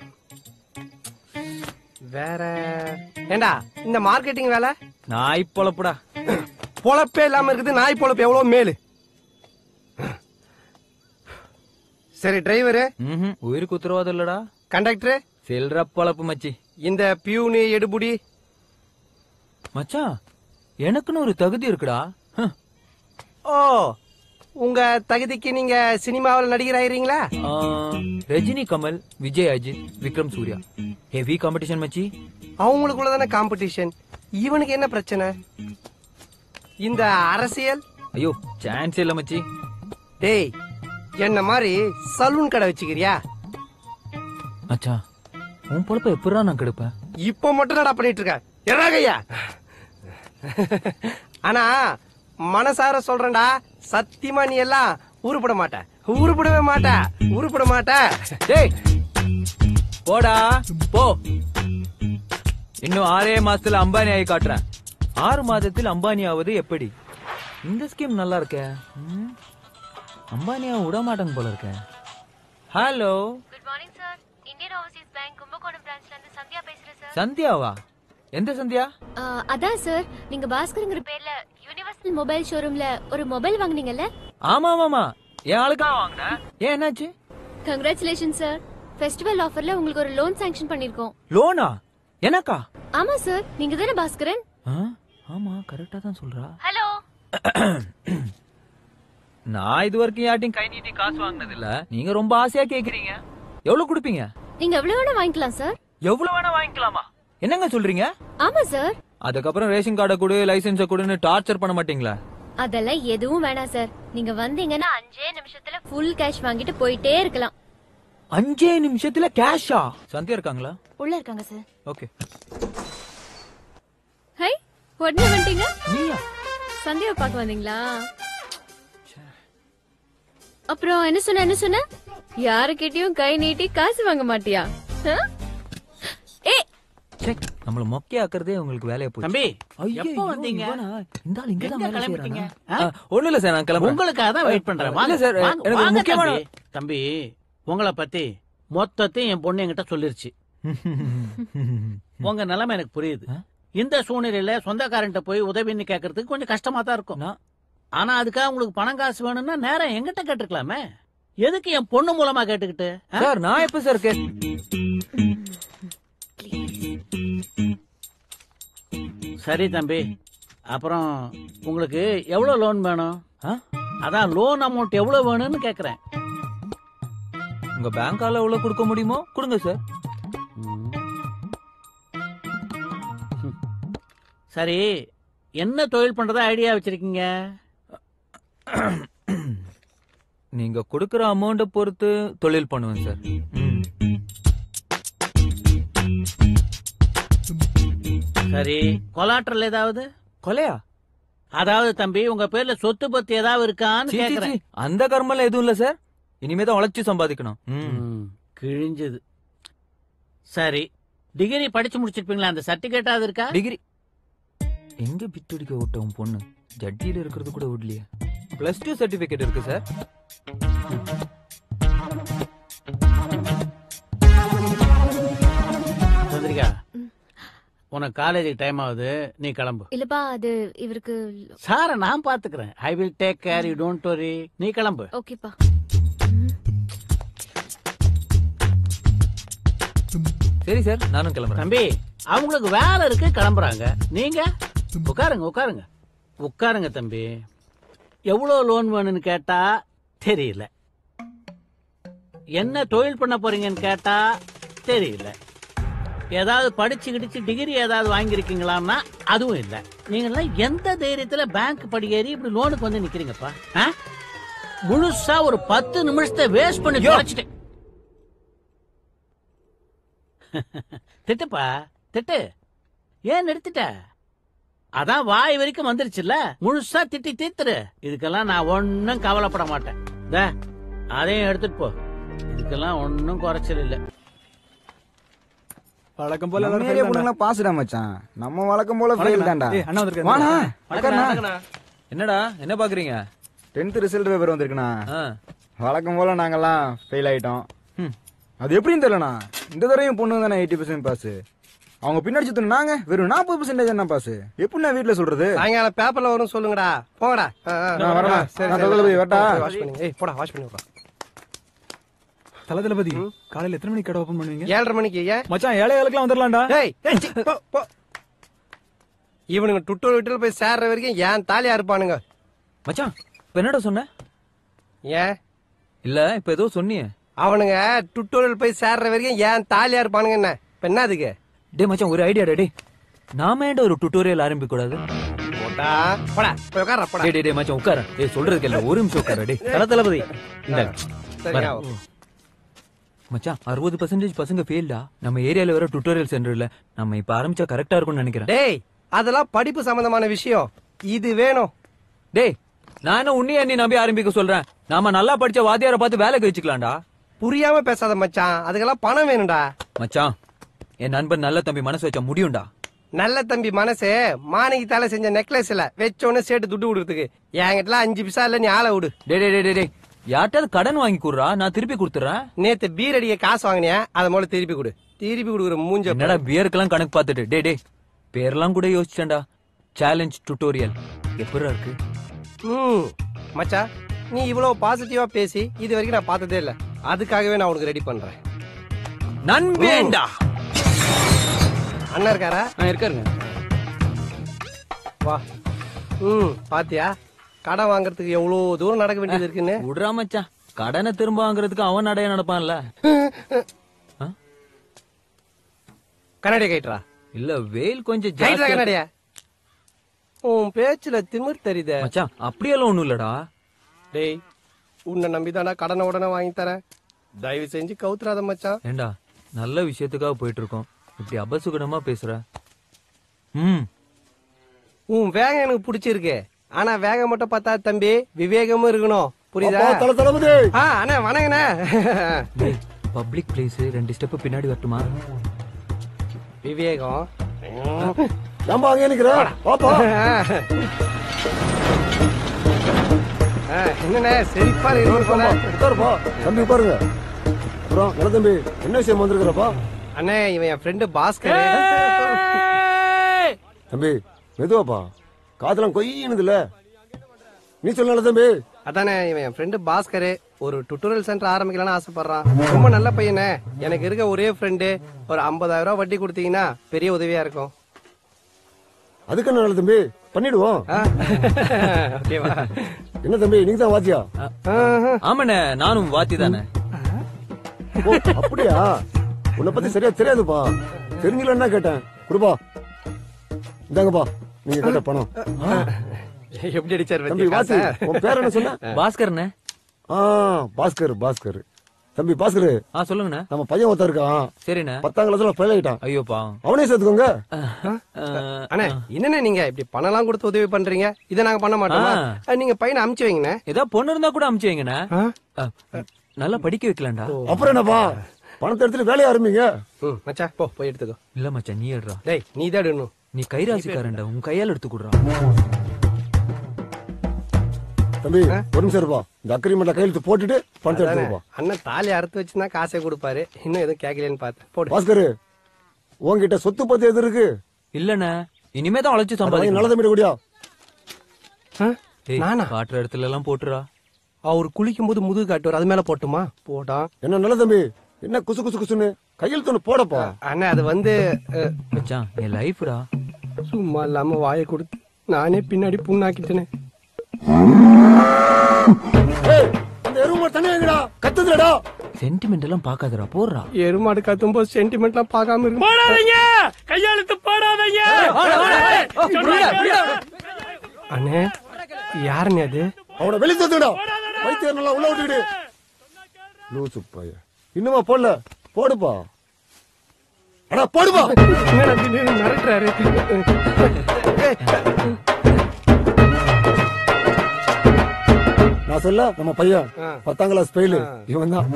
வேற ஏண்டா இந்த மார்க்கெட்டிங் வேலை? நாய் பொழப்புடா. பொழப்பே இல்லாம இருக்குது நாய் பொழப்பு எவ்வளவு மேலு. சரி, டிரைவரு உயிருக்கு உத்தரவாதம் இல்லடா. கண்டக்டர் செல்ற பொழப்பு மச்சி. இந்த பியூனு எடுபுடி. மச்சான், எனக்குன்னு ஒரு தகுதி இருக்குடா. ஓ, உங்க தகுதிக்கு நீங்க சினிமாவில் நடிகர் ஆயிருங்களா? ரஜினி, கமல், விஜய், அஜித், விக்ரம், சூர்யா. ஹெவி காம்படிஷன் மச்சி. அவங்களுக்குள்ளதான காம்படிஷன். இவனுக்கு என்ன பிரச்சனை? இந்த அரசியல்? ஐயோ சான்ஸ் இல்ல மச்சி. டேய், என்ன மாதிரி சலூன் கடை வச்சுக்கிறியா? மச்சான், உன் பொழப்ப எப்படா நான் கெடுப்பேன்? இப்ப மட்டும் நடா பண்ணிட்டு இருக்க. எறாகையா. ஆனா மனசார சொல்றேன்டா, சத்தியமா நீ எல்லாம் உருப்பட மாட்ட. உருப்படவே மாட்ட. உருப்பட மாட்ட. டேய் போடா போ. இன்னும் ஆறே மாசத்துல அம்பானி ஆகி காட்டுறேன். ஆறு மாதத்தில் அம்பானி ஆவது எப்படி? இந்த ஸ்கீம் நல்லா இருக்க. அம்பானியா விட மாட்டாங்க போல இருக்க. Hello, good morning sir. Indian Overseas Bank Kumbakonam பிரான்ச்ல இருந்து சந்தியா பேசுறேன் சார். சந்தியாவா? எந்த சந்தியா? அதான் சார், நீங்க பாஸ்கர்ங்கிற பேர்ல யுனிவர்சல் மொபைல் ஷோரூம்ல ஒரு மொபைல் வாங்குனீங்கல்ல? ஆமா ஆமாமா, என் ஆளுக்கா வாங்கின. ஏன் என்னாச்சு? Congratulation sir. ஃபெஸ்டிவல் ஆஃபர்ல உங்களுக்கு ஒரு லோன் சாங்ஷன் பண்ணிருக்கோம். லோனா? எனக்கா? ஆமா சார், நீங்க தானே பாஸ்கரன்? ஆமா, கரெக்டா தான் சொல்றா. ஹலோ. நான் இது வரைக்கும் யார்ட்டையும் கை நீட்டி காசு வாங்கினது இல்ல. நீங்க ரொம்ப ஆசையா கேக்குறீங்க. எவ்வளவு கொடுப்பீங்க? நீங்க எவ்வளவு வேணா வாங்கிக்கலாம் சார். எவ்வளவு வேணா வாங்கிக்கலாமா? என்னங்க சொல்றீங்க? ஆமா சார். அதுக்கப்புறம் ரேஷன் கார்டை கொடு, லைசன்ஸ கொடுன்னு டார்ச்சர் பண்ண மாட்டீங்களா? அதெல்லாம் எதுவும் வேணாம் சார். நீங்க வந்தீங்கன்னா அஞ்சே நிமிஷத்துல ஃபுல் கேஷ் வாங்கிட்டு போயிட்டே இருக்கலாம். அஞ்சே நிமிஷத்துல கேஷா? சந்தியா இருக்காங்களா? உள்ள இருக்காங்க சார். ஓகே. ஹை, உடனே வந்துட்டீங்க? நீயா? சந்தியாவை பார்க்க வந்தீங்களா? அப்புறம் என்ன சொன்ன என்ன சொன்ன? யாருக்கிட்டயும் கை நீட்டி காசு வாங்க மாட்டியா? ஏய், செக். நம்மள மொக்கையா ஆக்குறதே உங்களுக்கு வேலைய போச்சு. தம்பி, எப்போ வந்தீங்க? இந்த ஆள் இங்க தான் வேலை கிளம்பிட்டீங்க? செய்றாங்க. ஒண்ணு இல்ல சார், நான் கிளம்புறேன். உங்களுக்காக தான் வெயிட் பண்றேன். வாங்க சார், எனக்கு ஒரு முக்கியமான தம்பி, உங்களை பத்தி மொத்தத்தையும் என் பொண்ணு என்கிட்ட சொல்லிருச்சு. உங்க நிலைமை எனக்கு புரியுது. இந்த சூழ்நிலையில சொந்தக்காரன்ட்ட போய் உதவின்னு கேட்கறதுக்கு கொஞ்சம் கஷ்டமா தான் இருக்கும். ஆனா அதுக்காக உங்களுக்கு பணம் காசு வேணும்னா நேரம் எங்கிட்ட கேட்டுக்கலாமே. எதுக்கு என் பொண்ணு மூலமா கேட்டுக்கிட்டு? சார், நான் எப்ப சார் கே சரி தம்பி, அப்புறம் உங்களுக்கு எவ்வளவு லோன் வேணும்? அதான் லோன் அமௌண்ட் எவ்வளவு வேணும்னு கேக்குறேன். உங்க பேங்கால எவ்வளவு கொடுக்க முடியுமோ கொடுங்க சார். சரி, என்ன தொழில் பண்றதா ஐடியா வச்சிருக்கீங்க? நீங்க கொடுக்கற அமௌண்ட பொறுத்து தொழில் பண்ணுவேன் சார். சரி, கொலாட்ரல் ஏதாவது? கொலையா? அதாவது தம்பி, உங்க பேர்ல சொத்து பத்தி ஏதாவது இருக்கான்னு கேக்குறேன். அந்த கர்மல எதுவும் இல்ல சார். இனிமேதான் உழைச்சு சம்பாதிக்கணும். கிழிஞ்சது. சரி, டிகிரி படிச்சு முடிச்சிருப்பீங்களா? அந்த சர்டிபிகேட்டாவது இருக்கா? டிகிரி எங்க பிட்டுடிக்க ஓட்டவும் பொண்ணு ஜட்டியில இருக்கிறது கூட விடலையே. பிளஸ் டூ சர்டிபிகேட் இருக்கு சார். சந்திரிகா, உனக்கு காலேஜுக்கு டைம் ஆகுது, நீ கிளம்பு. இல்லப்பா, அது இவருக்கு. சார நான் பாத்துக்கிறேன். I will take care, you don't worry. நீ கிளம்பு. ஓகேப்பா. சரி சார், நானும் கிளம்புறேன். தம்பி, அவங்களுக்கு வேலை இருக்கு, கிளம்புறாங்க. நீங்க உட்காருங்க உட்காருங்க உட்காருங்க தம்பி. எவ்வளவு லோன் வேணும்னு கேட்டா தெரியல, என்ன தொழில் பண்ண போறீங்கன்னு கேட்டா தெரியல, ஏதாவது படிச்சு கிடிச்சு டிகிரி ஏதாவது வாங்கிருக்கீங்களான்னா அதுவும் இல்ல. நீங்க எல்லாம் எந்த தைரியத்துல பேங்க் படியேறி இப்படி லோனுக்கு வந்து நிக்கிறீங்கப்பா? முழுசா ஒரு பத்து நிமிஷத்தை வேஸ்ட் பண்ணி தொலைச்சிட்டேன். திட்டுப்பா திட்டு. ஏன் நிறுத்திட்ட? அதான் வாய் வரைக்கும் வந்துருச்சுல்ல, முழுசா திட்டி தீத்துரு. இதுக்கெல்லாம் நான் ஒன்னும் கவலைப்பட மாட்டேன். அதையும் எடுத்துட்டு போ, இதுக்கெல்லாம் ஒன்னும் குறைச்சல் இல்ல. வழக்கம் போல எல்லாரும் பாஸ்டா மச்சான். நம்ம வழக்கம் போல ஃபெயில் தான்டா. அண்ணா வந்திருக்காங்க. வாடா. வணக்கம்ண்ணா. என்னடா என்ன பாக்குறீங்க? டென்த் ரிசல்ட் பேப்பர் வந்திருக்குண்ணா. வழக்கம் போல நாங்கெல்லாம் ஃபெயில் ஆயிட்டோம். அது எப்படின்னு தெரியலண்ணா. இந்த தடவையும் பொண்ணு தானே எயிட்டி பர்சன்ட் பாஸ். அவங்க பின்னாடி சுத்தணும், நாங்க வெறும் நாற்பது பர்சன்டேஜ் என்ன பாஸ். எப்படி நான் வீட்டுல சொல்றது? சாயங்காலம் பேப்பர்ல வரும், சொல்லுங்கடா. போங்கடா. போடா, வாஷ் பண்ணி விடுறா. தல தளபதி, காலையில எத்தனை மணிக்கு கடை ஓபன் பண்ணுவீங்க? ஏழரை மணிக்கு. மச்சான், ஏழைகளுக்குலாம் வந்துடலாம்டா. இவனுங்க டுட்டோர் வீட்டுல போய் சேர்ற வரைக்கும் ஏன் தாலியா இருப்பானுங்க. மச்சான், இப்ப என்னடா சொன்ன? ஏன் இல்ல, இப்ப ஏதோ சொன்னியே. அவனுங்க டுட்டோரியல் போய் சேர்ற வரைக்கும் ஏன் தாலியா இருப்பானுங்க. என்ன இப்ப என்ன அதுக்கு? டே மச்சான், ஒரு ஐடியா டே. நாம ஏன்டா ஒரு டுட்டோரியல் ஆரம்பிக்க கூடாது? போடா போடா, போய் உட்கார. போடா. டேய் டேய் மச்சான், உட்கார. டேய் சொல்றதுக்கு இல்ல, ஒரு நிமிஷம் உட்கார. டேய் தல தளபதி, இந்த மச்சான், அறுபது பர்சன்டேஜ் பசங்க ஃபெயில்டா. நம்ம ஏரியால வேற டுட்டோரியல் சென்டர் இல்ல. நம்ம இப்ப ஆரம்பிச்சா கரெக்டா இருக்கும்னு நினைக்கிறேன். டேய், அதெல்லாம் படிப்பு சம்பந்தமான விஷயம். இது வேணும். டேய், நான் என்ன உன்னைய நீ நம்பி ஆரம்பிக்க சொல்றேன்? நாம நல்லா படிச்ச வாத்தியார பார்த்து வேலைக்கு வச்சுக்கலாம்டா. புரியாம பேசாத மச்சான், அதுக்கெல்லாம் பணம் வேணும்டா. மச்சான், என் நண்பன் நல்ல தம்பி மனசு வச்சா முடியும்டா. நல்ல தம்பி மனசு மாணிக்கு தலை செஞ்ச நெக்லஸ் இல்ல, வச்சோன்னு சேர்த்து துட்டு கொடுத்துக்கு. என்கிட்ட அஞ்சு பிசா இல்ல, நீ ஆளை விடு. டே டே டே டே, யார்ட்டாவது கடன் வாங்கி கொடுறா, நான் திருப்பி கொடுத்துறேன். நேத்து பீர் அடிக்க காசு வாங்கினியா, அதை மூல திருப்பி கொடு. திருப்பி கொடுக்குற மூஞ்ச. என்னடா பியருக்கெல்லாம் கணக்கு பார்த்துட்டு? டே டே, பேர்லாம் கூட யோசிச்சேன்டா. சேலஞ்ச் டுட்டோரியல் எப்படா இருக்கு? ம் மச்சா, நீ இவ்வளவு பாசிட்டிவா பேசி இது வரைக்கும் நான் பார்த்ததே இல்ல. அதுக்காகவே நான் உனக்கு ரெடி பண்றேன். நண்பேண்டா. அண்ணா இருக்காரா? இருக்காருங்க. வா. ம் பாத்தியா, கடன் வாங்குறதுக்கு எவ்வளவு தூரம் நடக்க வேண்டியது இருக்குன்னு. விடுறா மச்சான், கடனை திரும்ப வாங்குறதுக்கு அவன் நடைய நடப்பான்ல. கண்ணாடியா கைட்ரா. இல்ல, வெயில் கொஞ்சம் கைட்ரா கண்ணாடியா. உன் பேச்சுல திமிர் தெரியுதே மச்சான். அப்படியெல்லாம் ஒண்ணும் இல்லடா. டேய், உன்னை நம்பிதானா கடனை உடனே வாங்கி தரேன். தயவு செஞ்சு கவுத்துறாத மச்சான். ஏண்டா, நல்ல விஷயத்துக்காக போயிட்டு இருக்கோம், இப்படி அபசுகுணமா பேசுற? ம் உன் வேகம் எனக்கு பிடிச்சிருக்கு. ஆனா வேகம் மட்டும் பார்த்தா தம்பி, விவேகமும் இருக்கணும். புரியுதா? அண்ணா வணங்கண்ணே. பப்ளிக் பிளேஸ், ரெண்டு ஸ்டெப் பின்னாடி வரட்டுமா? விவேகம் என்னண்ணே செழிப்பா தம்பி பாருங்க. அப்புறம் நல்ல தம்பி, என்ன விஷயம் வந்திருக்கிறப்பா? அண்ணே, இவன் என் ஃப்ரெண்டு பாஸ்கர். தம்பி மெதுவாப்பா, காதெல்லாம் கொய்யினது இல்ல. நீ சொல்ல தம்பி. அதானே, இவன் என் ஃப்ரெண்டு பாஸ்கர். ஒரு டுட்டோரியல் சென்டர் ஆரம்பிக்கலாம்னு ஆசைப்படுறான். ரொம்ப நல்ல பையனே. எனக்கு இருக்க ஒரே ஃப்ரெண்டு. ஒரு ஐம்பதாயிரம் ரூபாய் வட்டி கொடுத்தீங்கன்னா பெரிய உதவியா இருக்கும். அதுக்கு நல்ல தம்பி, பண்ணிடுவோம். ஓகேவா? என்ன தம்பி நீங்க தான் வாத்தியா? ஆமாண்ணே, நானும் வாத்தி தானே. அப்படியா? உன்னை பத்தி சரியா தெரியாதுப்பா. தெரிஞ்சலன்னா கேட்டேன். குடுப்பா, இந்தாங்கப்பா நீங்க கேட்ட பணம். எப்படி அடிச்சாரு தம்பி வாத்தி, உன் பேர் என்ன சொன்ன? பாஸ்கர்ண்ணே. ஆ பாஸ்கர் பாஸ்கர். தம்பி பாஸ்கர். ஆ சொல்லுங்கண்ணே. நம்ம பையன் ஒருத்தர் இருக்கான். சரிண்ணே. பத்தாம் கிளாஸ்ல ஃபெயில் ஆயிட்டான். ஐயோப்பா, அவனே சேர்த்துக்கோங்க. அண்ணே என்னண்ணே நீங்க இப்படி பணம்லாம் கொடுத்து உதவி பண்றீங்க? இதை நாங்க பண்ண மாட்டோமா? நீங்க பையனை அமுச்சு வைங்கண்ணே. ஏதாவது பொண்ணு இருந்தா கூட அமுச்சு வைங்கண்ணே. நல்லா படிக்க வைக்கலாம்டா. அப்புறம் என்னப்பா, பணத்தை எடுத்துட்டு வேலையை ஆரம்பிங்க. மச்சா போ போய் எடுத்துக்கோ. இல்ல மச்சா, நீ எடுறா. டேய் நீ தான் எடுக்கணும். நீ கைராசிக்காரன்டா, உன் கையால் எடுத்து குடுறா. தம்பி ஒரு நிமிஷம் இருப்பா, இந்த அக்ரிமெண்ட்ல கையெழுத்து போட்டுட்டு பணத்தை எடுத்துப்பா. அண்ணன் தாலி அறுத்து வச்சுன்னா காசை கொடுப்பாரு. இன்னும் எதுவும் கேட்கலன்னு பார்த்தேன். போடு பாஸ்கர், உன்கிட்ட சொத்து பத்தி எது இருக்கு? இல்லண்ணே, இனிமே தான் உழைச்சு சம்பாதிக்கணும். நல்ல தம்பி கூடியா? நானா காட்டுற இடத்துல எல்லாம் போட்டுறா. அவர் குளிக்கும் போது முதுகு காட்டுவார், அது மேல போட்டுமா? போடா. என்ன நல்ல தம்பி, என்ன குசு குசு குசுன்னு கையெழுத்து ஒண்ணு போடப்பா. அண்ணா அது வந்து மச்சான் என் லைஃப்டா. சும்மா இல்லாம வாயை கொடுத்து நானே பின்னாடி புண்ணாக்கிட்டேனே. அந்த எருமாடு தண்ணி வாங்கடா, கத்துதுடா. சென்டிமெண்ட் எல்லாம் பாக்காதடா, போடுறா. எருமாடு கத்தும் போது சென்டிமெண்ட் எல்லாம் பார்க்காம இருக்கு. போடாதீங்க, கையெழுத்து போடாதீங்க. அண்ணே யாருன்னு அது? அவனை வெளியே தந்துடா. வைத்தியர் நல்லா உள்ள விட்டுடு. லூசு பைய இன்னுமா போடல? போடுப்பா. அடா போடுப்பா. மிரட்டுறாரு. நான் சொல்ல நம்ம பையன் பத்தாம் கிளாஸ் ஃபெயில். இவன் தான்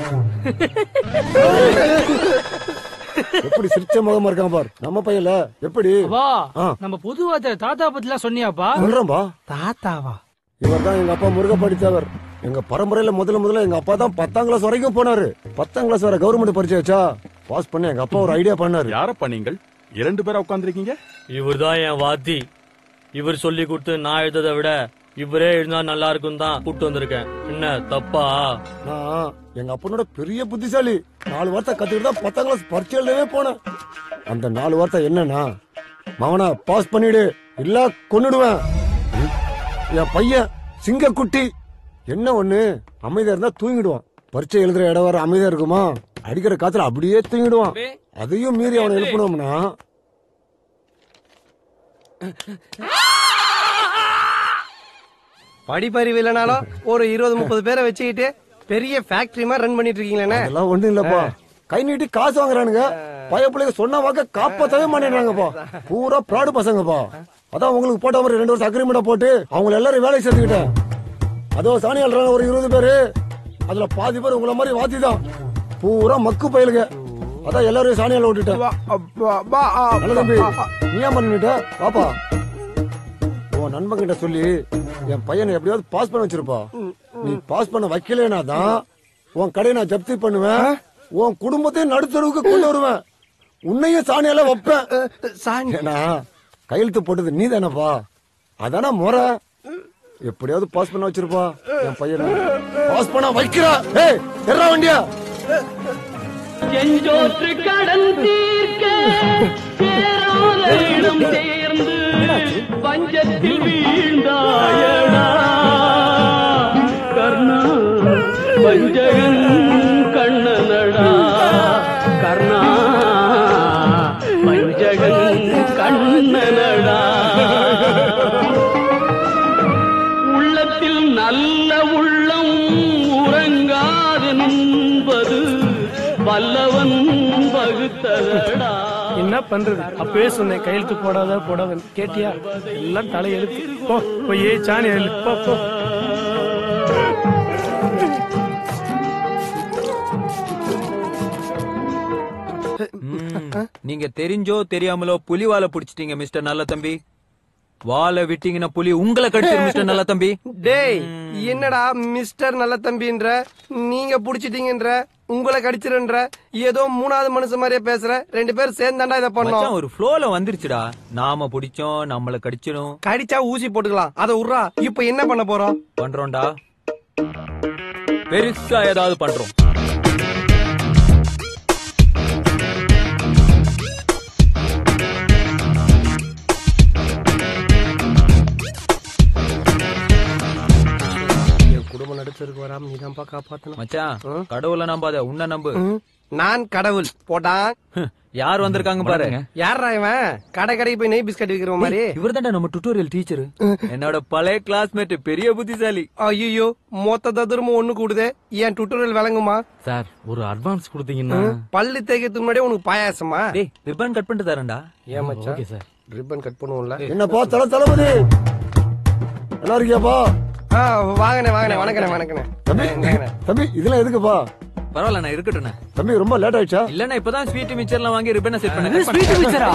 எப்படி சிரிச்ச முகமா இருக்கான் பார். நம்ம பையன்ல எப்படி நம்ம பொதுவாக தாத்தா பத்தி எல்லாம் சொன்னியாப்பா? சொல்றேன்பா. தாத்தாவா? இவர் தான் எங்க அப்பா முருகப்பாடி தேவர். எங்க பரம்பரையில முதல்ல முதல்ல எங்க அப்பா தான் பத்தாம் கிளாஸ் வரைக்கும் போனாரு. பத்தாம் கிளாஸ் வரை கவர்மெண்ட் பரிச்சை வச்சா பாஸ் பண்ண எங்க அப்பா ஒரு ஐடியா பண்ணாரு. யாரப்பா நீங்கள் இரண்டு பேரா உட்கார்ந்துருக்கீங்க? இவர் தான் என் வாத்தி. இவர் சொல்லி கொடுத்து நான் எழுததை விட இவரே எழுந்தா நல்லா இருக்கும் தான் கூப்பிட்டு வந்திருக்கேன். என்ன தப்பா? நான் எங்க அப்பனோட பெரிய புத்திசாலி. நாலு வார்த்தை கத்துக்கிட்டு தான் பத்தாம் கிளாஸ் பரிச்சை எழுதவே போனேன். அந்த நாலு வார்த்தை என்னன்னா, மவனா பாஸ் பண்ணிடு இல்ல கொன்னுடுவேன். என் பையன் சிங்கக்குட்டி என்ன ஒண்ணு, அமைதியா இருந்தா தூங்கிடுவான். பரீட்சை எழுதுற இடம் வர அமைதியா இருக்குமா, அடிக்கிற காத்துல அப்படியே தூங்கிடுவான். அதையும் மீறி அவனை எழுப்பணும்னா படிப்பறிவு இல்லைனாலும் ஒரு இருபது முப்பது பேரை வச்சுக்கிட்டு பெரிய ஃபேக்டரி மாதிரி ரன் பண்ணிட்டு இருக்கீங்களே. அதெல்லாம் ஒண்ணும் இல்லப்பா, கை நீட்டி காசு வாங்குறானுங்க. பய பிள்ளைங்க சொன்ன வாக்க காப்பாத்தவே மாட்டேங்கிறாங்கப்பா. பூரா ப்ராடு பசங்கப்பா. அதான் உங்களுக்கு போட்ட மாதிரி ரெண்டு வருஷம் அக்ரிமெண்ட் போட்டு அவங்க எல்லாரும் வேலைக்கு சேர்த்துக்கிட்டேன். அதோ சாணி அல்றாங்க ஒரு இருபது பேரு. அதுல பாதி பேர் உங்களை மாதிரி வாத்தி தான். பூரா மக்கு பயிலுங்க. அதான் எல்லாரும் சாணியால விட்டுட்டேன். நல்ல தம்பி, நீ ஏன் பண்ணிட்ட? பாப்பா உன் நண்பன் கிட்ட சொல்லி என் பையனை எப்படியாவது பாஸ் பண்ண வச்சிருப்பா. நீ பாஸ் பண்ண வைக்கலனா தான் உன் கடையை நான் ஜப்தி பண்ணுவேன். உன் குடும்பத்தையும் நடுத்தருவுக்கு கொண்டு வருவேன். உன்னையும் சாணியால வைப்பேன். ஏன்னா கையெழுத்து போட்டது நீ தானப்பா. அதான முறை. எப்படியாவது பாஸ் பண்ண வச்சிருப்பா என் பையனை. பாஸ் பண்ண வைக்கிறா. ஏய் எறா வண்டியா. செஞ்சோற்று கடன் தீர்க்க சேராத இடம் சேர்ந்து பஞ்சத்தில் வீழ்ந்தாயடா கர்ணா. பஞ்சகன் கண்ணனடா கர்ணா. பஞ்சகன் கண்ணனடா. உள்ளத்தில் நல்ல உள்ளம் உறங்காது என்பது வல்லவன் வகுத்ததடா. என்ன பண்றது? அப்பவே சொன்னேன் கையெழுத்து போடாத போடாத. கேட்டியா? எல்லாம் தலையெழுத்து. போ போய் சாணி எழு. போ போ. நீங்க தெரிஞ்சோ தெரியாமலோ புலி வாழை புடிச்சிட்டீங்க மிஸ்டர் நல்ல தம்பி. வாழை விட்டீங்கன்னா புலி உங்களை கடிச்சிரு மிஸ்டர் நல்ல தம்பி. டேய் என்னடா மிஸ்டர் நல்ல தம்பின்ற, நீங்க புடிச்சிட்டீங்கன்ற, உங்களை கடிச்சிருன்ற, ஏதோ மூணாவது மனுஷன் மாதிரியே பேசுற. ரெண்டு பேரும் சேர்ந்தாண்டா இதை பண்ணோம். ஒரு ஃப்ளோல வந்துருச்சுடா. நாம புடிச்சோம், நம்மள கடிச்சிடும். கடிச்சா ஊசி போட்டுக்கலாம், அதை உர்றா. இப்ப என்ன பண்ண போறோம்? பண்றோம்டா, பெருசா ஏதாவது பண்றோம். ஃபியூச்சருக்கு வராம நீ தான்ப்பா காப்பாத்தணும் மச்சான் கடவுளை நம்பாத உன்ன நம்பு. நான் கடவுள் போடா. யார் வந்திருக்காங்க பாரு. யாரா இவன்? கடை கடைக்கு போய் நெய் பிஸ்கட் விக்கிற மாதிரி. இவர்தான்டா நம்ம டுட்டோரியல் டீச்சர். என்னோட பழைய கிளாஸ்மேட், பெரிய புத்திசாலி. ஐயோ மொத்த ததுரமும் ஒண்ணு கூடுதே. ஏன் டுட்டோரியல் விளங்குமா சார்? ஒரு அட்வான்ஸ் கொடுத்தீங்கன்னா பல்லு தேய்க்கிறதுக்கு முன்னாடியே உனக்கு பாயாசமா? டேய் ரிப்பன் கட் பண்ணிட்டு தரேன்டா. ஏன் மச்சான்? ஓகே சார், ரிப்பன் கட் பண்ணுவோம்ல. என்னப்பா தல தளபதி, நல்லா இருக்கியாப்பா? வாங்கண்ணே வாங்கண்ணே. வணக்கண்ணே வணக்கண்ணே. தம்பி இதெல்லாம் எதுக்குப்பா? பரவாயில்ல நான் இருக்கட்டும்ண்ணே. தம்பி ரொம்ப லேட் ஆயிடுச்சா? இல்லண்ணா இப்பதான் ஸ்வீட் மிச்சர்லாம் வாங்கி ரிப்பனை செட் பண்ணேன். ஸ்வீட் மிச்சரா?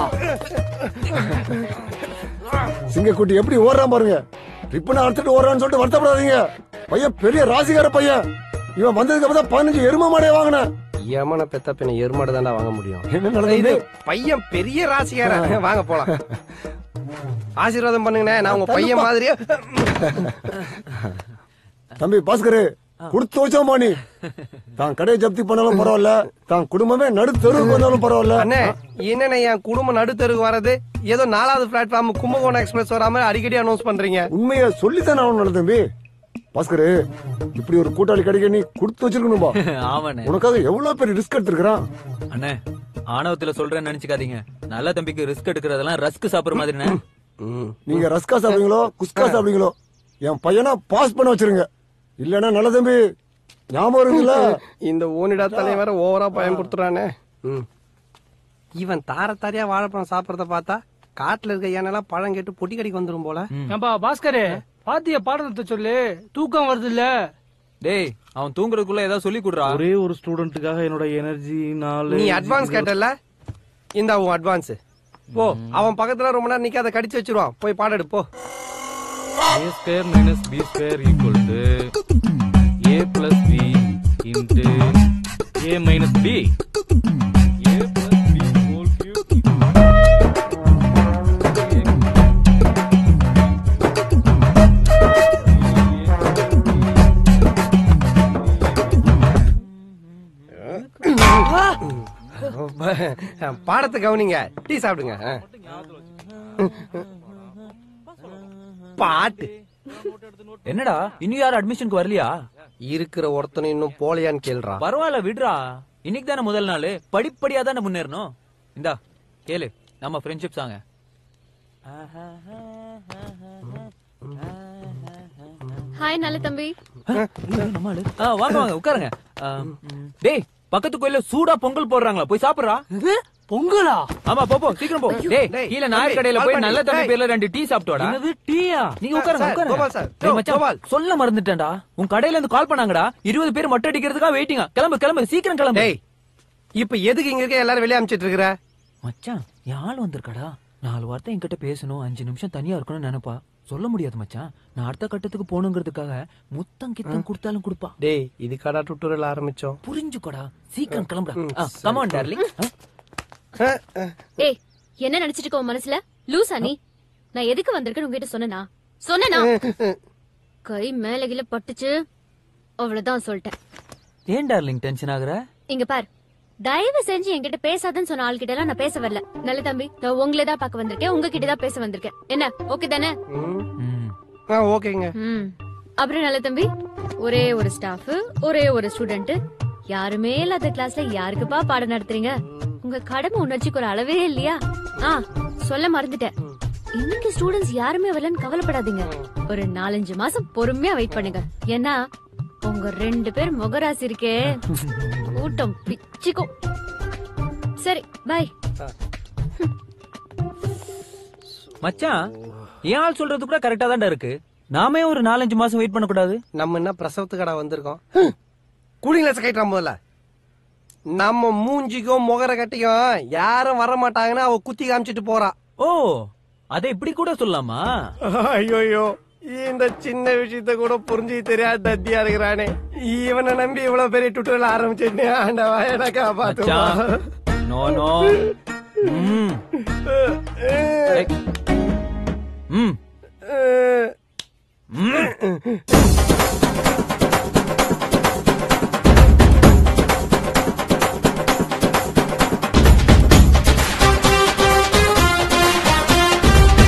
சிங்கக்குட்டி எப்படி ஓடுறான் பாருங்க. ரிப்பனை அறுத்துட்டு ஓடுறான்னு சொல்லிட்டு வருத்தப்படாதீங்க. பையன் பெரிய ராசிகார பையன். இவன் வந்ததுக்கு அப்புறம் பதினஞ்சு எரும மாடையை வாங்கினேன். ஏமான பெத்த பின்ன எருமாடு தாண்டா வாங்க முடியும். என்ன நடந்தது? பையன் பெரிய ராசிகார. வாங்க போலாம். ஆசீர்வாதம் பண்ணுங்கண்ணே. நான் உங்க பையன் மாதிரியே. தம்பி பாஸ்கரு கொடுத்து வச்சோமா நீ. தான் கடையை ஜப்தி பண்ணாலும் பரவாயில்ல, தான் குடும்பமே நடுத்தெருவுக்கு வந்தாலும் பரவாயில்ல. அண்ணே என்னண்ணே என் குடும்பம் நடுத்தெருவுக்கு வர்றது ஏதோ நாலாவது பிளாட்ஃபார்ம் கும்பகோணம் எக்ஸ்பிரஸ் வராம அடிக்கடி அனௌன்ஸ் பண்றீங்க. உண்மையை சொல்லித்தானே ஆகணும் தம்பி. பாஸ்கரு இப்படி ஒரு கூட்டாளி கிடைக்க நீ கொடுத்து வச்சிருக்கணும்பா. உனக்காக எவ்வளவு பெரிய ரிஸ்க் எடுத்திருக்கான். அண்ணே ஆணவத்துல சொல்றேன்னு நினைச்சுக்காதீங்க. நல்ல தம்பிக்கு ரிஸ்க் எடுக்கிறதெல்லாம் ரஸ்க் சாப்பிடுற மாதிரி. நீங்க ரஸ்கா சாப்பிடுங்களோ குஸ்கா சாப்பிடுங்களோ என் பையனா பாஸ் பண்ண வச்சிருங்க. இல்லன்னா நல்ல தம்பி ஞாபகம் இருக்குல்ல. இந்த ஓனிடா தலைவர ஓவரா பயன்படுத்துறானே. இவன் தார தாரியா வாழைப்பழம் சாப்பிடறத பார்த்தா காட்டுல இருக்க ஏனெல்லாம் பழம் கேட்டு பொட்டி கடிக்கு வந்துரும் போல. ஏம்பா பாஸ்கரே, பாத்திய பாடத்தை சொல்லு, தூக்கம் வருது இல்ல. டேய் அவன் தூங்குறதுக்குள்ள ஏதாவது சொல்லி கொடுறா. ஒரே ஒரு ஸ்டூடெண்ட்டுக்காக என்னோட எனர்ஜி நாலு. நீ அட்வான்ஸ் கேட்டல, இந்த அவன் அட்வான்ஸ் போ. அவன் பக்கத்துல ரொம்ப நேரம் நிக்காத, கடிச்சு வச்சிருவான். போய் பாடம் எடுப்போ. a square minus b square equal to a plus b into a minus b. a plus b whole cube. பாடத்தை கவனிங்க, டீ சாப்பிடுங்க. பாட்டு என்னடா இன்னும் யாரும் அட்மிஷனுக்கு வரலையா? இருக்கிற ஒருத்தனை இன்னும் போலையான்னு கேள்றா. பரவாயில்ல விடுறா, இன்னைக்கு தானே முதல் நாள், படிப்படியா தானே முன்னேறணும். இந்தா கேளு நம்ம ஃப்ரெண்ட்ஷிப் சாங்க. ஹாய் நல்ல தம்பி. வாங்க வாங்க உட்காருங்க. டேய் பக்கத்து கோயில சூடா பொங்கல் போடுறாங்களா, போய் சாப்பிடுறா. பொங்கலா? ஆமா போ போ சீக்கிரம் போ. டேய் கீழ நாயர் கடையில போய் நல்ல தம்பி பேர்ல ரெண்டு டீ சாப்பிட்டோடா. என்னது டீயா? நீங்க உட்காருங்க உட்காருங்க. டேய் மச்சான் சொல்ல மறந்துட்டேன்டா, உன் கடையில இருந்து கால் பண்ணாங்கடா. இருபது பேர் மொட்டை அடிக்கிறதுக்காக வெயிட்டிங்கா. கிளம்பு கிளம்பு சீக்கிரம் கிளம்பு. டேய் இப்ப எதுக்கு இங்க இருக்க எல்லாரும் வெளிய அனுப்பிச்சிட்டு இருக்கற? மச்சான் யாழ் வந்திருக்கடா. நாலு வார்த்தை என்கிட்ட பேசணும், அஞ்சு நிமிஷம் தனியா இருக்கணும்னு நினைப்பா. சொல்ல முடியாது மச்சான். நான் அடுத்த கட்டத்துக்கு போகணுங்கிறதுக்காக முத்தம் கித்தம் கொடுத்தாலும் கொடுப்பா. டேய் இதுக்காடா டுட்டோரியல் ஆரம்பிச்சோம். புரிஞ்சுக்கோடா, சீக்கிரம் கிளம்புடா. Come on darling. ஏய் என்ன நினைச்சிட்டு இருக்க உன் மனசுல? லூசா நீ? நான் எதுக்கு வந்திருக்கேன்னு உங்ககிட்ட சொன்னனா? சொன்னனா? கை மேல கீழ பட்டுச்சு, அவ்வளவுதான் சொல்லிட்டேன். ஏன் டார்லிங் டென்ஷன் ஆகுற? இங்க பார், தயவு செஞ்சு என்கிட்ட பேசாதன்னு சொன்ன ஆள்கிட்ட எல்லாம் நான் பேச வரல. நல்ல தம்பி, நான் உங்களை தான் பார்க்க வந்திருக்கேன், உங்ககிட்ட தான் பேச வந்திருக்கேன். என்ன ஓகே தானே? ஓகேங்க. அப்புறம் நல்ல தம்பி, ஒரே ஒரு ஸ்டாஃப், ஒரே ஒரு ஸ்டூடெண்ட், யாருமே இல்லாத கிளாஸ்ல யாருக்குப்பா பாடம் நடத்துறீங்க? உங்க கடமை உணர்ச்சிக்கு ஒரு அளவே இல்லையா? ஆ சொல்ல மறந்துட்டேன், இன்னைக்கு ஸ்டூடெண்ட்ஸ் யாருமே வரலன்னு கவலைப்படாதீங்க. ஒரு நாலஞ்சு மாசம் பொறுமையா வெயிட் பண்ணுங்க. ஏன்னா உங்க ரெண்டு பேர் முகராசி இருக்கே, கூட்டம் பிச்சுக்கும். சரி பை. மச்சான் ஏன் ஆள் சொல்றது கூட கரெக்டா தான்டா இருக்கு. நாமே ஒரு நாலஞ்சு மாசம் வெயிட் பண்ண கூடாது? நம்ம என்ன பிரசவத்துக்கடா வந்திருக்கோம்? கூலிங் கிளாஸ் கைட்டான் போதல. நம்ம மூஞ்சிக்கும் முகர கட்டிக்கும் யாரும் வர மாட்டாங்கன்னா அவ குத்தி காமிச்சிட்டு போறா. ஓ அதை இப்படி கூட சொல்லலாமா? ஐயோ இந்த சின்ன விஷயத்த கூட புரிஞ்சு தெரியாத தத்தியா இருக்கிறானே. இவனை நம்பி இவ்வளவு பெரிய டுட்டோரியல் ஆரம்பிச்சிட்டு ஆண்டவா எனக்கா பாத்து. No no. ம் ம்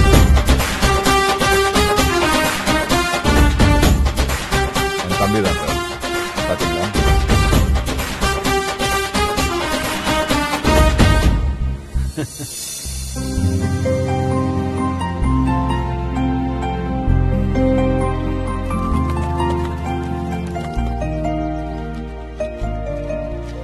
தம்பிதான்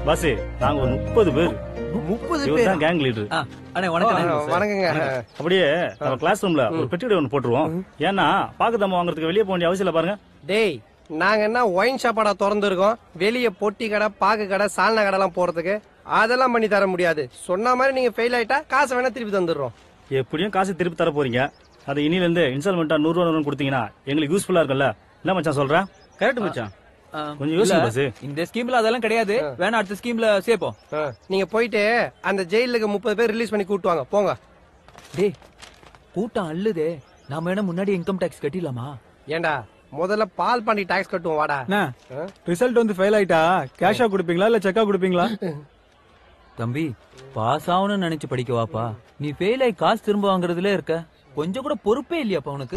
பாஸ் நாங்க ஒரு முப்பது பேர் முப்பது இவர் பேர் தான் கேங் லீடர். அண்ணே வணக்கம். வணக்கங்க. அப்படியே நம்ம கிளாஸ் ரூம்ல ஒரு பெட்டி ஒன்று போட்டுருவோம். ஏன்னா பாக்குதம்மா வாங்குறதுக்கு வெளியே போக வேண்டிய அவசியம் இல்ல பாருங்க. டேய் நாங்க என்ன ஒயின் ஷாப்பாடா திறந்து இருக்கோம்? வெளியே பொட்டி கடை பாக்கு கடை சால்னா கடை எல்லாம் போறதுக்கு அதெல்லாம் பண்ணி தர முடியாது. சொன்ன மாதிரி நீங்க ஃபெயில் ஆயிட்டா காசை வேணா திருப்பி தந்துடுறோம். எப்படியும் காசு திருப்பி தர போறீங்க. அது இனில இருந்து இன்ஸ்டால்மெண்டா நூறு ரூபா கொடுத்தீங்கன்னா எங்களுக்கு யூஸ்ஃபுல்லா இருக்கும்ல. என்ன மச்சான் சொல்றேன்? கரெக்ட் மச்சான். கொஞ்சம் யோசிங்க பாஸ். இந்த ஸ்கீம்ல அதெல்லாம் கிடையாது. வேணா அடுத்த ஸ்கீம்ல சேப்போம். நீங்க போயிட்டு அந்த ஜெயிலுக்கு முப்பது பேர் ரிலீஸ் பண்ணி கூட்டுவாங்க போங்க. டேய் கூட்டம் அள்ளுதே. நாம என்ன முன்னாடி இன்கம் டாக்ஸ் கட்டிடலாமா? ஏண்டா முதல்ல பால் பண்ணி டாக்ஸ் கட்டுவோம் வாடா. ரிசல்ட் வந்து ஃபெயில் ஆயிட்டா கேஷா கொடுப்பீங்களா இல்ல செக்கா கொடுப்பீங்களா? தம்பி பாஸ் ஆகணும்னு நினைச்சு படிக்க வாப்பா. நீ ஃபெயில் ஆகி காசு திரும்ப வாங்குறதுல இருக்க. கொஞ்சம் கூட பொறுப்பே இல்லையாப்பா உனக்கு?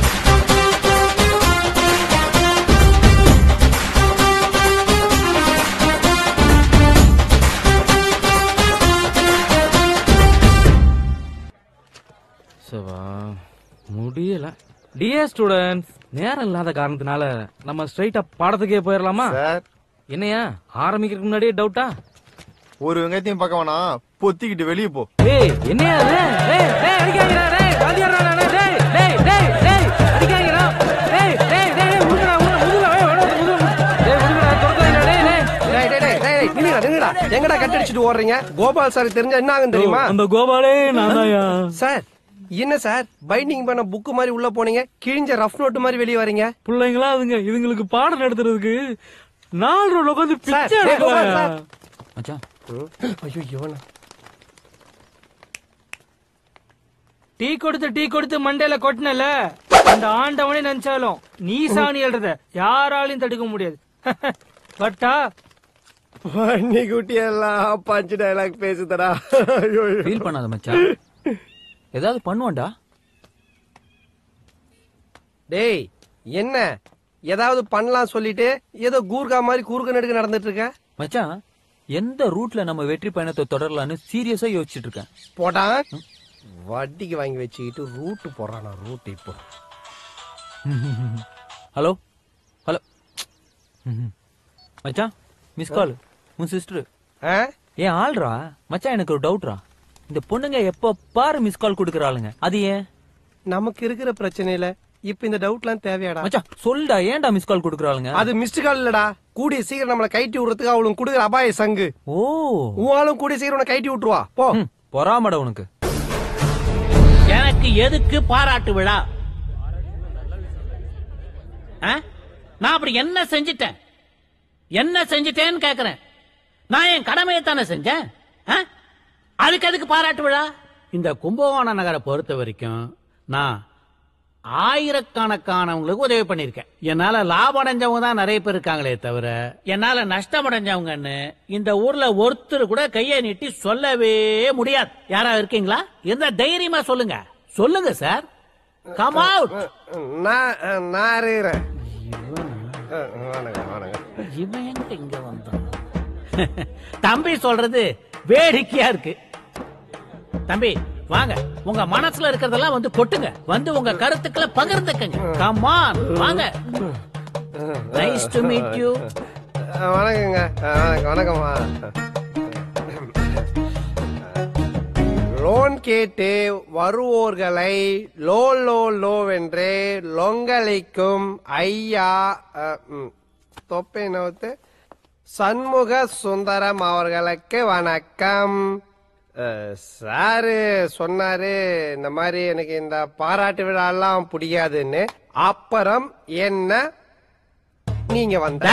முடியல. டியர் ஸ்டூடெண்ட்ஸ், நேரம் இல்லாத காரணத்தினால நம்ம ஸ்ட்ரைட்டா பாடத்துக்கே போயிடலாமா? என்னையா ஆரம்பிக்கிறதுக்கு முன்னாடியே டவுட்டா? ஒரு வெங்காயத்தையும் பார்க்க வேணாம், பொத்திக்கிட்டு வெளியே போ. ஏய் என்னையா இது? டேய் டேய் அடிக்காதடா. டேய் வாதியாரா நானே. டேய் டேய் டேய் டேய் அடிக்காதடா. டேய் டேய் டேய் முதுகுடா முதுகுடா. ஏய் வட முதுகு. டேய் முதுகுடா தொறக்காதடா. டேய் டேய் டேய் டேய் டேய் நில்லுடா நில்லுடா. எங்கடா கட்டடிச்சிட்டு ஓடுறீங்க? கோபால் சார் தெரிஞ்சா என்ன ஆகும் தெரியுமா? அந்த கோபாலே நான்தாயா. சார் என்ன சார் பைண்டிங் பண்ண புக் மாதிரி உள்ள போனீங்க, கிழிஞ்ச ரஃப் நோட் மாதிரி வெளியே வரீங்க? பிள்ளைங்களா அதுங்க இதுங்களுக்கு பாடம் நடத்துறதுக்கு நாலு ரோல உட்காந்து பிச்சை எடுக்கலாம். மச்சான் ஐயோ இவனா டீ கொடுத்து டீ கொடுத்து மண்டையில கொட்டினல அந்த ஆண்டவனே நினைச்சாலும் நீ சாணி எழுறத யாராலையும் தடுக்க முடியாது. பட்டா பண்ணி குட்டி எல்லாம் பஞ்சு டயலாக் பேசுதடா. ஃபீல் பண்ணாத மச்சான், ஏதாவது பண்ணுவான்டா. டேய் என்ன ஏதாவது பண்ணலாம் சொல்லிட்டு ஏதோ கூர்கா மாதிரி கூர்க்க நடுக்க நடந்துட்டு இருக்க மச்சான். எந்த ரூட்ல நம்ம வெற்றி பயணத்தை தொடரலான்னு சீரியஸா யோசிச்சுட்டு இருக்கேன். போடா வட்டிக்கு வாங்கி வச்சுக்கிட்டு ரூட் போறானா ரூட் இப்போ. ஹலோ ஹலோ மச்சான், மிஸ் கால். உன் சிஸ்டர் ஏன் ஆள்றா மச்சான்? எனக்கு ஒரு டவுட்ரா. இந்த பொண்ணுங்க எப்ப பாரு மிஸ் கால் குடுக்கறாளுங்க, அது ஏன்? நமக்கு இருக்கிற பிரச்சனையில இப்ப இந்த டவுட்லாம் தேவையாடா? மச்சான் சொல்டா, ஏன்டா மிஸ் கால் குடுக்கறாளுங்க? அது மிஸ்டு கால் இல்லடா, கூடிய சீக்கிரம் நம்மள கைட்டி விடுறதுக்கு அவளுக்கு குடுக்குற அபாய சங்கு. ஓ உன்னாலும் கூடிய சீக்கிரம் உன்னை கைட்டி விட்டுருவா போ. பொறாமடா உனக்கு. எனக்கு எதுக்கு பாராட்டு விழா? நான் அப்படி என்ன செஞ்சிட்டேன்? என்ன செஞ்சிட்டேன்னு கேக்குறேன். நான் என் கடமையை தானே செஞ்சேன். அதுக்கு எதுக்கு பாராட்டு விழா? இந்த கும்பகோணம் நகரை பொறுத்த வரைக்கும் நான் ஆயிரக்கணக்கானவங்களுக்கு உதவி பண்ணிருக்கேன். என்னால லாபம் அடைஞ்சவங்க தான் நிறைய பேர் இருக்காங்களே தவிர என்னால நஷ்டம் அடைஞ்சவங்கன்னு இந்த ஊர்ல ஒருத்தர் கூட கையை நீட்டி சொல்லவே முடியாது. யாரா இருக்கீங்களா? எந்த தைரியமா சொல்லுங்க சொல்லுங்க சார். Come out. நான் இருக்கிறேன். இவன் எங்க இங்க வந்தான்? தம்பி சொல்றது வேடிக்கையா இருக்கு. தம்பி வாங்க, உங்க மனசுல இருக்கிறதெல்லாம் வந்து கொட்டுங்க, வந்து உங்க கருத்துக்களை பகிர்ந்துக்கங்க. கம் ஆன் வாங்க. Nice to meet you. வணக்கங்க. வணக்கம்மா. லோன் கேட்டு வருவோர்களை லோ லோ லோ வென்று லொங்கலிக்கும் ஐயா தொப்பை நோத்து சண்முக சுந்தரம் அவர்களுக்கு வணக்கம். சாரு சொன்னாரு இந்த மாதிரி எனக்கு இந்த பாராட்டு விழா எல்லாம் பிடிக்காதுன்னு. அப்புறம் என்ன நீங்க வந்த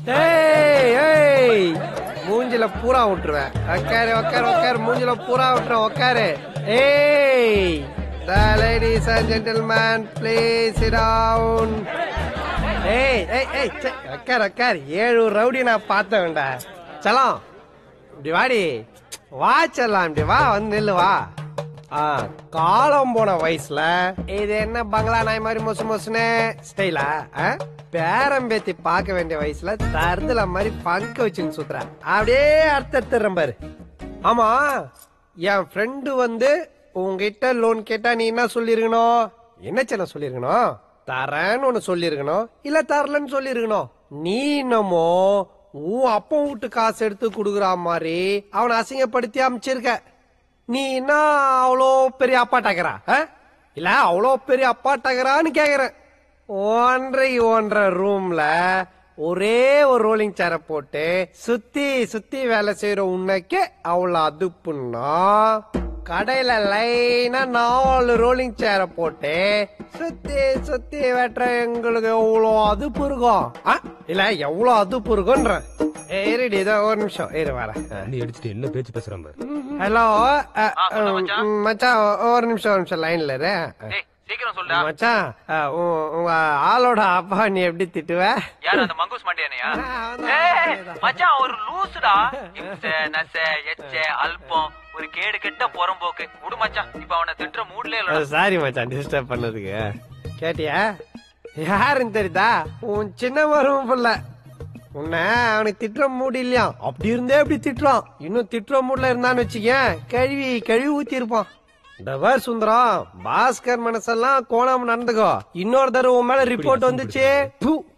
மூஞ்சில பூரா விட்டுருவேன். உக்காரு உக்காரு உக்காரு மூஞ்சில பூரா விட்டுருவேன். உக்காரு. ஏய் ladies and gentlemen please sit down. ஏய் ஏய் ஏய் உக்காரு உக்காரு. ஏழு ரவுடி நான் பார்த்த வேண்டா. சலாம் இப்படி வாடி வாச்சலாம். இப்படி வா வந்து நில்லு வா. காலம் போன வயசுல இது என்ன பங்களா நாய் மாதிரி மொசு மொசுன்னு ஸ்டைலா பேரம் பேத்தி பார்க்க வேண்டிய வயசுல தருதல மாதிரி பங்க வச்சுன்னு சுத்துற. அப்படியே அர்த்தம் பாரு. ஆமா என் ஃப்ரெண்டு வந்து உங்ககிட்ட லோன் கேட்டா நீ என்ன சொல்லிருக்கணும்? என்ன செல்ல சொல்லிருக்கணும்? தரேன்னு ஒண்ணு சொல்லிருக்கணும், இல்ல தரலன்னு சொல்லிருக்கணும். நீ என்னமோ உன் அப்பா வீட்டு காசு எடுத்து குடுக்குற மாதிரி அவனை அசிங்கப்படுத்தி அமைச்சிருக்க. நீ என்ன அவ்வளோ பெரிய அப்பாட்டாக்கிறா இல்ல அவ்வளோ பெரிய அப்பாட்டாக்கிறான்னு கேக்குறேன். ஒன்றை ஒன்றரை ரூம்ல ஒரே ஒரு ரோலிங் சேரை போட்டு சுத்தி சுத்தி வேலை செய்யற உன்னைக்கு அவ்வளவு அதுப்புன்னா, கடையில லைனா நாலு ரோலிங் சேரை போட்டு சுத்தி சுத்தி வெட்டுற எங்களுக்கு எவ்வளவு அதுப்பு இருக்கும் இல்ல எவ்வளவு அதுப்பு இருக்கும்ன்ற. ஏறிடி இதோ ஒரு நிமிஷம் ஏறு வர. நீ அடிச்சுட்டு என்ன பேச்சு பேசுற பாரு. ஹலோ மச்சான் ஒரு நிமிஷம் ஒரு நிமிஷம் லைன்ல இரு. சீக்கிரம் சொல்டா மச்சான், உங்க ஆளோட அப்பா நீ எப்படி திட்டுவ? யார் அந்த மங்கூஸ் மண்டியானையா? மச்சான் ஒரு லூசுடா. இம்ச நச எச்ச அல்பம் ஒரு கேடு கெட்ட புறம்போக்கு. விடு மச்சான், இப்ப அவனை திட்டுற மூட்ல இல்ல. சாரி மச்சான் டிஸ்டர்ப் பண்ணதுக்கு. கேட்டியா யாருன்னு தெரியுதா? உன் சின்ன மரும புள்ள. உன்ன அவனுக்கு திட்டுற மூடு இல்லையா? அப்படி இருந்தே அப்படி திட்டுறான். இன்னும் திட்டுற மூட்ல இருந்தான்னு வச்சுக்க கழுவி கழுவி ஊத்தி இருப்பான். டவர் சுந்தரம், பாஸ்கர் மனசெல்லாம் கோணாம நடந்துக்கோ. இன்னொரு தடவை உன் மேல ரிப்போர்ட் வந்துச்சு